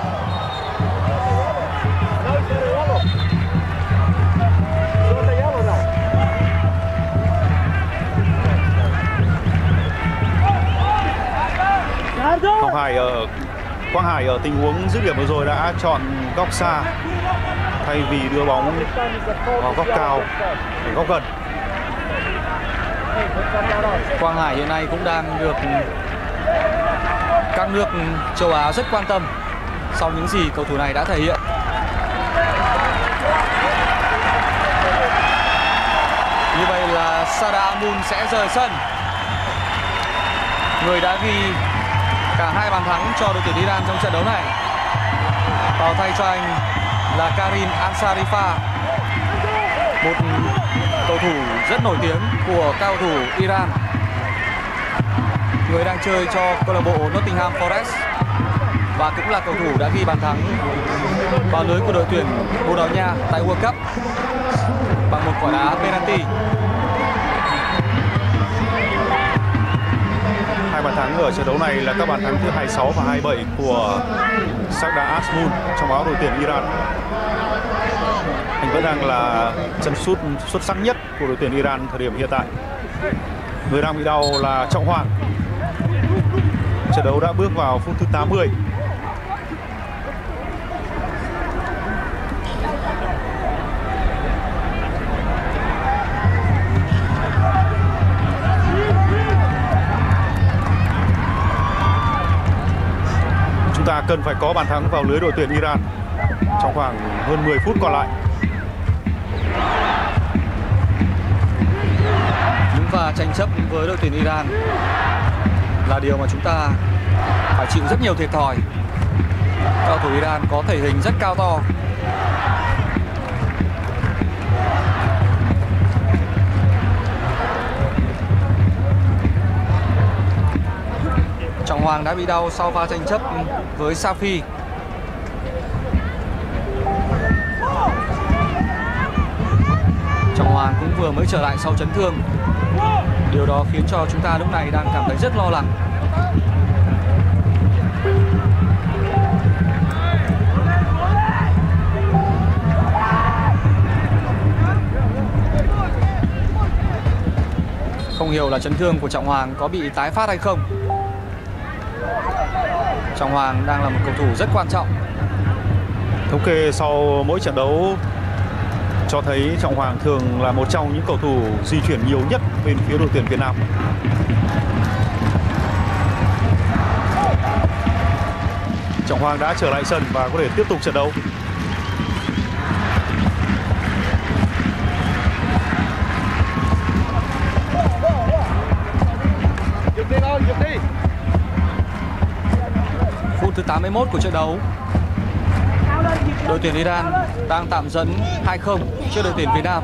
Ngọc Hải ở Quang Hải ở tình huống dứt điểm vừa rồi đã chọn góc xa thay vì đưa bóng vào góc cao, góc gần. Quang Hải hiện nay cũng đang được các nước châu Á rất quan tâm sau những gì cầu thủ này đã thể hiện. Như vậy là Sada Amun sẽ rời sân. Người đã ghi cả hai bàn thắng cho đội tuyển Iran trong trận đấu này. Vào thay cho anh là Karim Ansarifa, một cầu thủ rất nổi tiếng của cao thủ Iran, người đang chơi cho câu lạc bộ Nottingham Forest và cũng là cầu thủ đã ghi bàn thắng vào lưới của đội tuyển Bồ Đào Nha tại World Cup bằng một quả đá penalty. Hai bàn thắng ở trận đấu này là các bàn thắng thứ hai mươi sáu và hai mươi bảy của Sada Azmoun trong áo đội tuyển Iran. Anh vẫn đang là chân sút xuất sắc nhất của đội tuyển Iran thời điểm hiện tại. Người đang bị đau là Trọng Hoàng. Trận đấu đã bước vào phút thứ tám mươi. Chúng ta cần phải có bàn thắng vào lưới đội tuyển Iran trong khoảng hơn mười phút còn lại. Những pha tranh chấp với đội tuyển Iran là điều mà chúng ta phải chịu rất nhiều thiệt thòi. Cao thủ Iran có thể hình rất cao to. Trọng Hoàng đã bị đau sau pha tranh chấp với Safi. Trọng Hoàng cũng vừa mới trở lại sau chấn thương. Điều đó khiến cho chúng ta lúc này đang cảm thấy rất lo lắng. Không hiểu là chấn thương của Trọng Hoàng có bị tái phát hay không. Trọng Hoàng đang là một cầu thủ rất quan trọng. Thống kê sau mỗi trận đấu cho thấy Trọng Hoàng thường là một trong những cầu thủ di chuyển nhiều nhất bên phía đội tuyển Việt Nam. Trọng Hoàng đã trở lại sân và có thể tiếp tục trận đấu. Phút thứ tám mươi mốt của trận đấu, đội tuyển Iran đang tạm dẫn hai không trước đội tuyển Việt Nam.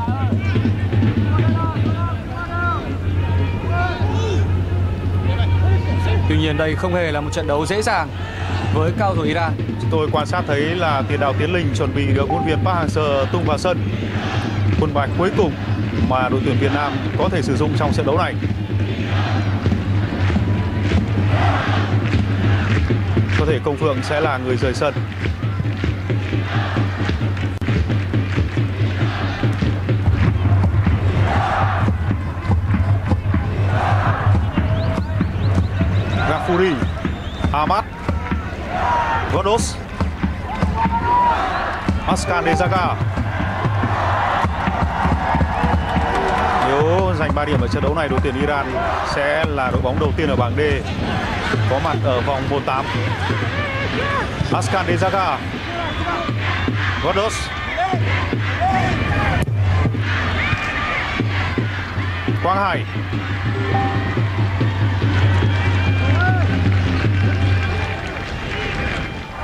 Tuy nhiên đây không hề là một trận đấu dễ dàng với cao thủ Iran. Chúng tôi quan sát thấy là tiền đạo Tiến Linh chuẩn bị được huấn luyện viên Park Hang-seo tung vào sân. Quân bài cuối cùng mà đội tuyển Việt Nam có thể sử dụng trong trận đấu này. Có thể Công Phượng sẽ là người rời sân. Ghafouri, Ahmad, Ghoddos, Askan Dezaga. Nếu giành ba điểm ở trận đấu này, đội tuyển Iran sẽ là đội bóng đầu tiên ở bảng D có mặt ở vòng một tám. Askan Dezaga, Ghoddos, Quang Hải,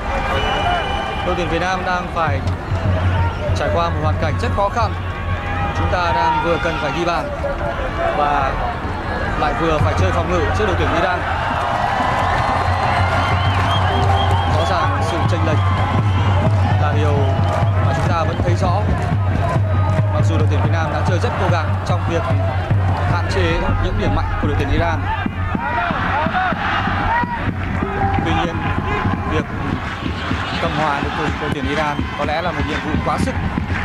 đội tuyển Việt Nam đang phải trải qua một hoàn cảnh rất khó khăn chúng ta đang vừa cần phải ghi bàn và lại vừa phải chơi phòng ngự trước đội tuyển Iran. Rõ ràng sự chênh lệch là điều mà chúng ta vẫn thấy rõ. Mặc dù đội tuyển Việt Nam đã chơi rất cố gắng trong việc hạn chế những điểm mạnh của đội tuyển Iran, tuy nhiên việc cầm hòa được cùng đội tuyển Iran có lẽ là một nhiệm vụ quá sức.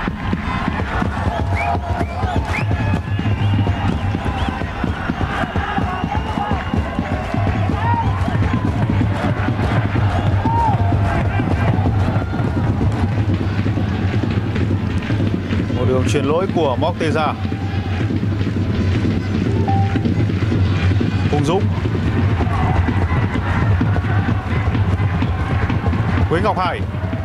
Một đường chuyền lỗi của Morteza. Hùng Dũng. Quế Ngọc Hải.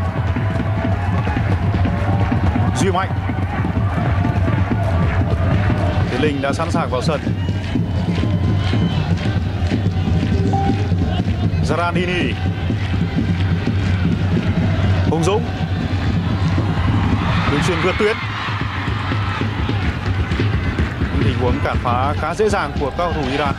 Duy Mạnh. Thế Linh đã sẵn sàng vào sân. Zarandini. Hùng Dũng. Đường chuyền vượt tuyến. Tình huống cản phá khá dễ dàng của các cầu thủ Iran.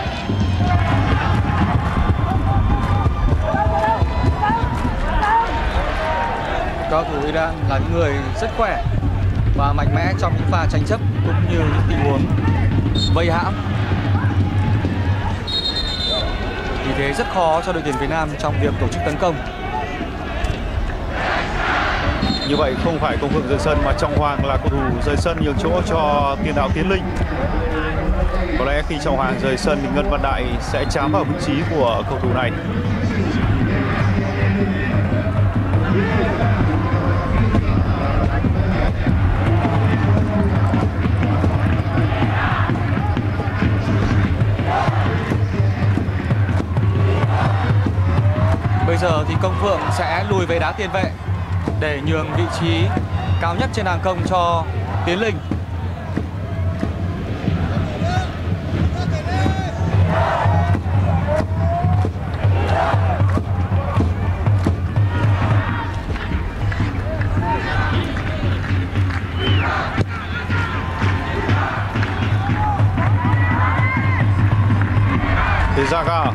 Cầu thủ Iran là những người rất khỏe và mạnh mẽ trong những pha tranh chấp cũng như những tình huống vây hãm. Vì thế rất khó cho đội tuyển Việt Nam trong việc tổ chức tấn công. Như vậy không phải Công Phượng rời sân mà Trọng Hoàng là cầu thủ rời sân nhường chỗ cho tiền đạo Tiến Linh. Có lẽ khi Trọng Hoàng rời sân thì Ngân Văn Đại sẽ chám vào vị trí của cầu thủ này. Bây giờ thì Công Phượng sẽ lùi về đá tiền vệ để nhường vị trí cao nhất trên hàng công cho Tiến Linh. Zaga.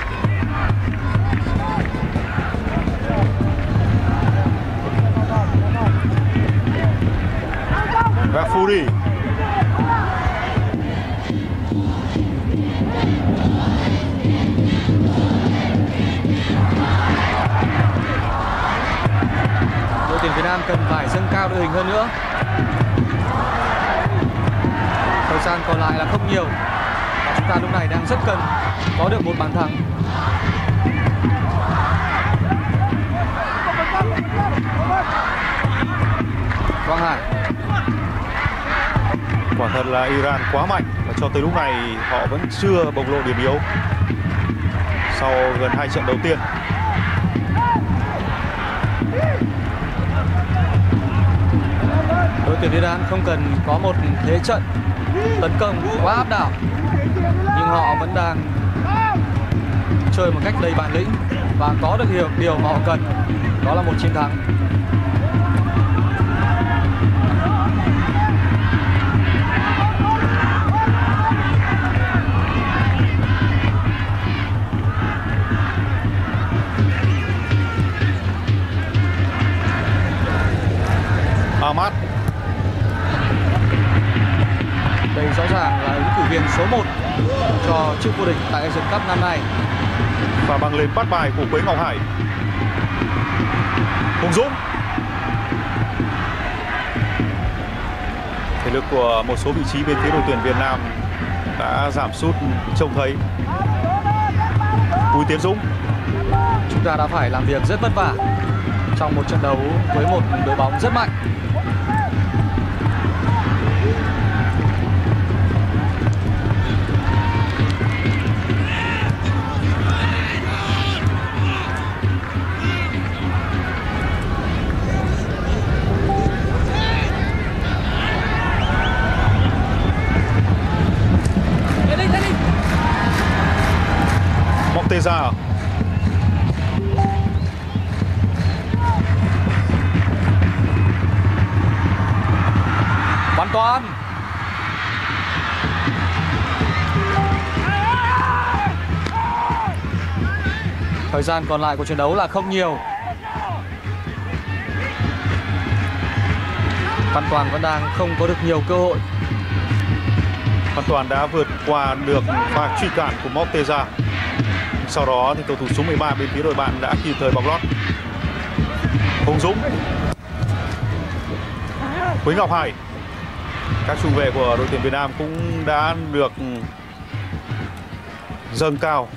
Gafuri. Đội tuyển Việt Nam cần phải dâng cao đội hình hơn nữa. Thời gian còn lại là không nhiều và chúng ta lúc này đang rất cần có được một bàn thắng. Quang Hải. Quả thật là Iran quá mạnh và cho tới lúc này họ vẫn chưa bộc lộ điểm yếu sau gần hai trận đầu tiên. Đội tuyển Iran không cần có một thế trận tấn công quá áp đảo, nhưng họ vẫn đang chơi một cách đầy bản lĩnh và có được điều điều mà họ cần, đó là một chiến thắng. Ahmad. Đây rõ ràng là ứng cử viên số một cho chức vô địch tại Asian Cup năm nay. Và bằng lên bắt bài của Quế Ngọc Hải. Hùng Dũng. Thể lực của một số vị trí bên phía đội tuyển Việt Nam đã giảm sút trông thấy. Bùi Tiến Dũng. Chúng ta đã phải làm việc rất vất vả trong một trận đấu với một đội bóng rất mạnh. Morteza. Văn Toán. Thời gian còn lại của trận đấu là không nhiều. Văn Toàn vẫn đang không có được nhiều cơ hội. Văn Toàn đã vượt qua được pha truy cản của Morteza. Sau đó thì cầu thủ số mười ba bên phía đội bạn đã kịp thời bóng lót. Hùng Dũng, Quế Ngọc Hải. Các trung vệ của đội tuyển Việt Nam cũng đã được dâng cao.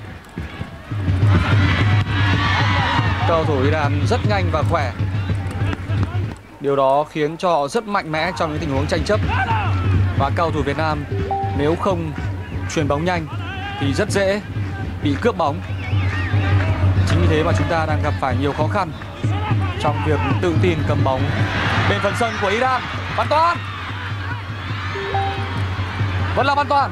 Cầu thủ Iran rất nhanh và khỏe. Điều đó khiến cho họ rất mạnh mẽ trong những tình huống tranh chấp. Và cầu thủ Việt Nam nếu không chuyền bóng nhanh thì rất dễ bị cướp bóng. Chính vì thế mà chúng ta đang gặp phải nhiều khó khăn trong việc tự tin cầm bóng bên phần sân của Iran. Văn Toàn, vẫn là Văn Toàn.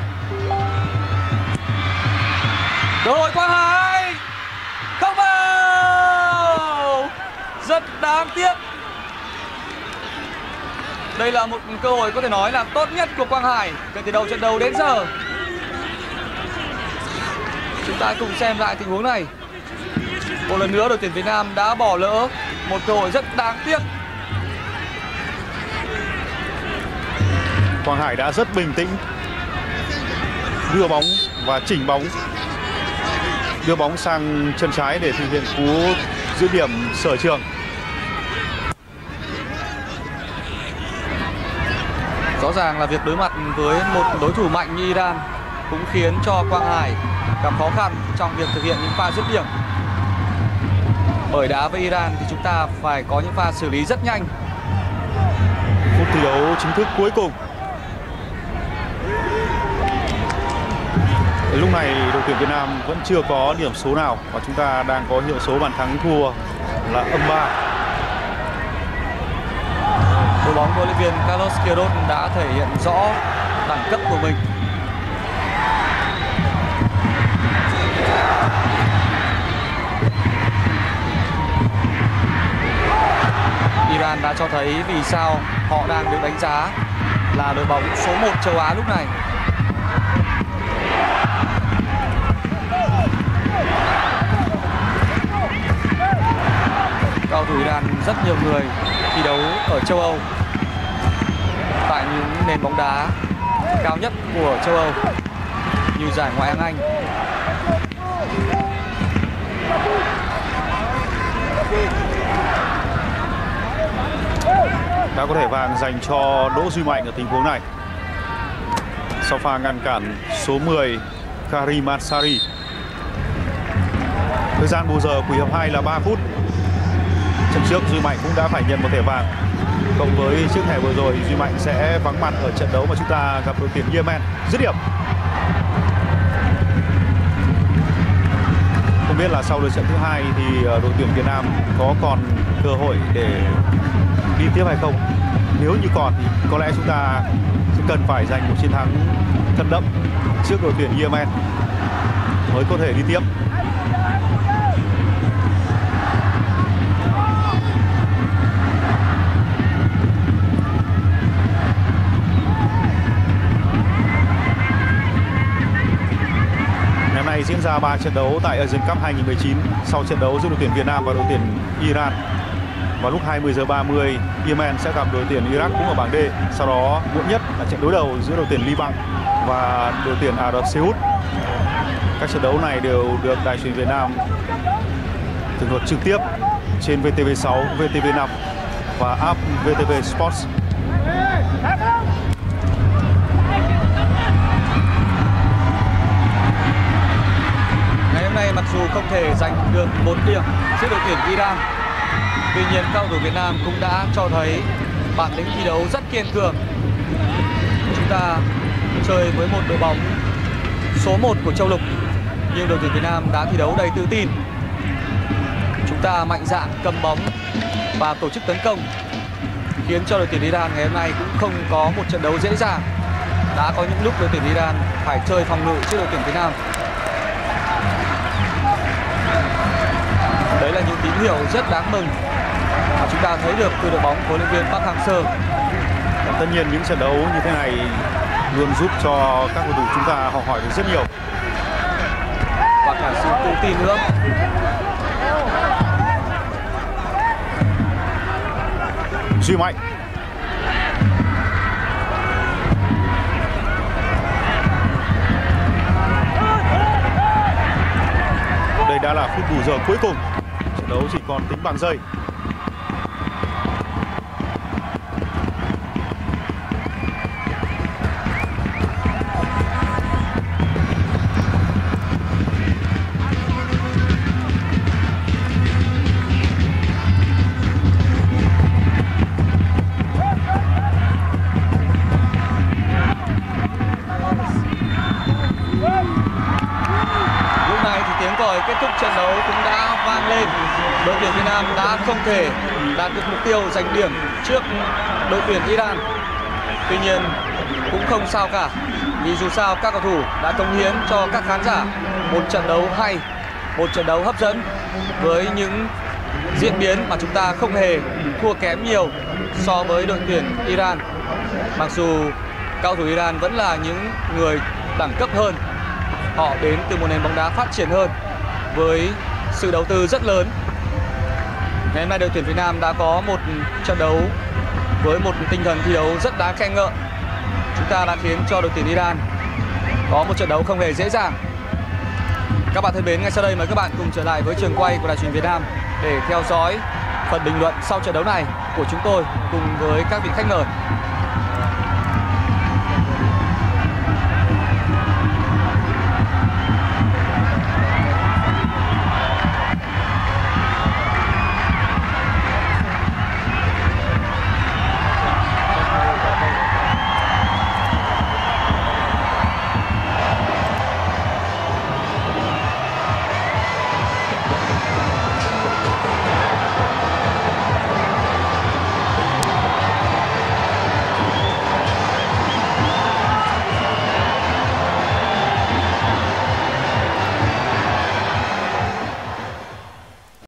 Cơ hội Quang Hải không vào, rất đáng tiếc. Đây là một cơ hội có thể nói là tốt nhất của Quang Hải kể từ đầu trận đấu đến giờ. Chúng ta cùng xem lại tình huống này. Một lần nữa đội tuyển Việt Nam đã bỏ lỡ một cơ hội rất đáng tiếc. Quang Hải đã rất bình tĩnh đưa bóng và chỉnh bóng, đưa bóng sang chân trái để thực hiện cú giữ điểm sở trường. Rõ ràng là việc đối mặt với một đối thủ mạnh như Iran cũng khiến cho Quang Hải gặp khó khăn trong việc thực hiện những pha dứt điểm. Bởi đá với Iran thì chúng ta phải có những pha xử lý rất nhanh. Phút thi đấu chính thức cuối cùng. Lúc này đội tuyển Việt Nam vẫn chưa có điểm số nào và chúng ta đang có hiệu số bàn thắng thua là âm ba. Đội bóng của huấn luyện viên Carlos Queiroz đã thể hiện rõ đẳng cấp của mình. Iran đã cho thấy vì sao họ đang được đánh giá là đội bóng số một châu Á lúc này. Cầu thủ Iran rất nhiều người thi đấu ở châu Âu, tại những nền bóng đá cao nhất của châu Âu như giải Ngoại hạng Anh. Đã có thẻ vàng dành cho Đỗ Duy Mạnh ở tình huống này sau pha ngăn cản số mười Karim Ansari. Thời gian bù giờ của hiệp hai là ba phút. Trận trước Duy Mạnh cũng đã phải nhận một thẻ vàng. Cộng với chiếc thẻ vừa rồi, Duy Mạnh sẽ vắng mặt ở trận đấu mà chúng ta gặp đội tuyển Yemen. Dứt điểm. Không biết là sau lượt trận thứ hai thì đội tuyển Việt Nam có còn cơ hội để đi tiếp hay không. Nếu như còn thì có lẽ chúng ta sẽ cần phải giành một chiến thắng thật đậm trước đội tuyển Yemen mới có thể đi tiếp. Ngày nay diễn ra ba trận đấu tại Asian Cup hai nghìn không trăm mười chín. Sau trận đấu giữa đội tuyển Việt Nam và đội tuyển Iran vào lúc hai mươi giờ ba mươi, Yemen sẽ gặp đội tuyển Iraq cũng ở bảng D. Sau đó muộn nhất là trận đối đầu giữa đội tuyển Liban và đội tuyển Ả Rập Xê Út. Các trận đấu này đều được Đài truyền Việt Nam tường thuật trực tiếp trên vê tê vê sáu, vê tê vê năm và app vê tê vê Sports. Ngày hôm nay mặc dù không thể giành được một điểm trước đội tuyển Iran, tuy nhiên cầu thủ Việt Nam cũng đã cho thấy bản lĩnh thi đấu rất kiên cường. Chúng ta chơi với một đội bóng số một của châu lục, nhưng đội tuyển Việt Nam đã thi đấu đầy tự tin. Chúng ta mạnh dạn cầm bóng và tổ chức tấn công, khiến cho đội tuyển Iran ngày hôm nay cũng không có một trận đấu dễ dàng. Đã có những lúc đội tuyển Iran phải chơi phòng ngự trước đội tuyển Việt Nam. Đấy là những tín hiệu rất đáng mừng mà chúng ta thấy được từ đội bóng của huấn luyện viên Park Hang-seo. Tất nhiên những trận đấu như thế này luôn giúp cho các cầu thủ chúng ta học hỏi được rất nhiều. Park Hang-seo sự tự tin nữa. Duy Mạnh. Đây đã là phút bù giờ cuối cùng. Trận đấu chỉ còn tính bằng giây. Kết thúc trận đấu cũng đã vang lên. Đội tuyển Việt Nam đã không thể đạt được mục tiêu giành điểm trước đội tuyển Iran. Tuy nhiên cũng không sao cả, vì dù sao các cầu thủ đã cống hiến cho các khán giả một trận đấu hay, một trận đấu hấp dẫn với những diễn biến mà chúng ta không hề thua kém nhiều so với đội tuyển Iran. Mặc dù cầu thủ Iran vẫn là những người đẳng cấp hơn, họ đến từ một nền bóng đá phát triển hơn với sự đầu tư rất lớn. Ngày hôm nay đội tuyển Việt Nam đã có một trận đấu với một tinh thần thi đấu rất đáng khen ngợi. Chúng ta đã khiến cho đội tuyển Iran có một trận đấu không hề dễ dàng. Các bạn thân mến, ngay sau đây mời các bạn cùng trở lại với trường quay của Đài Truyền hình Việt Nam để theo dõi phần bình luận sau trận đấu này của chúng tôi cùng với các vị khách mời.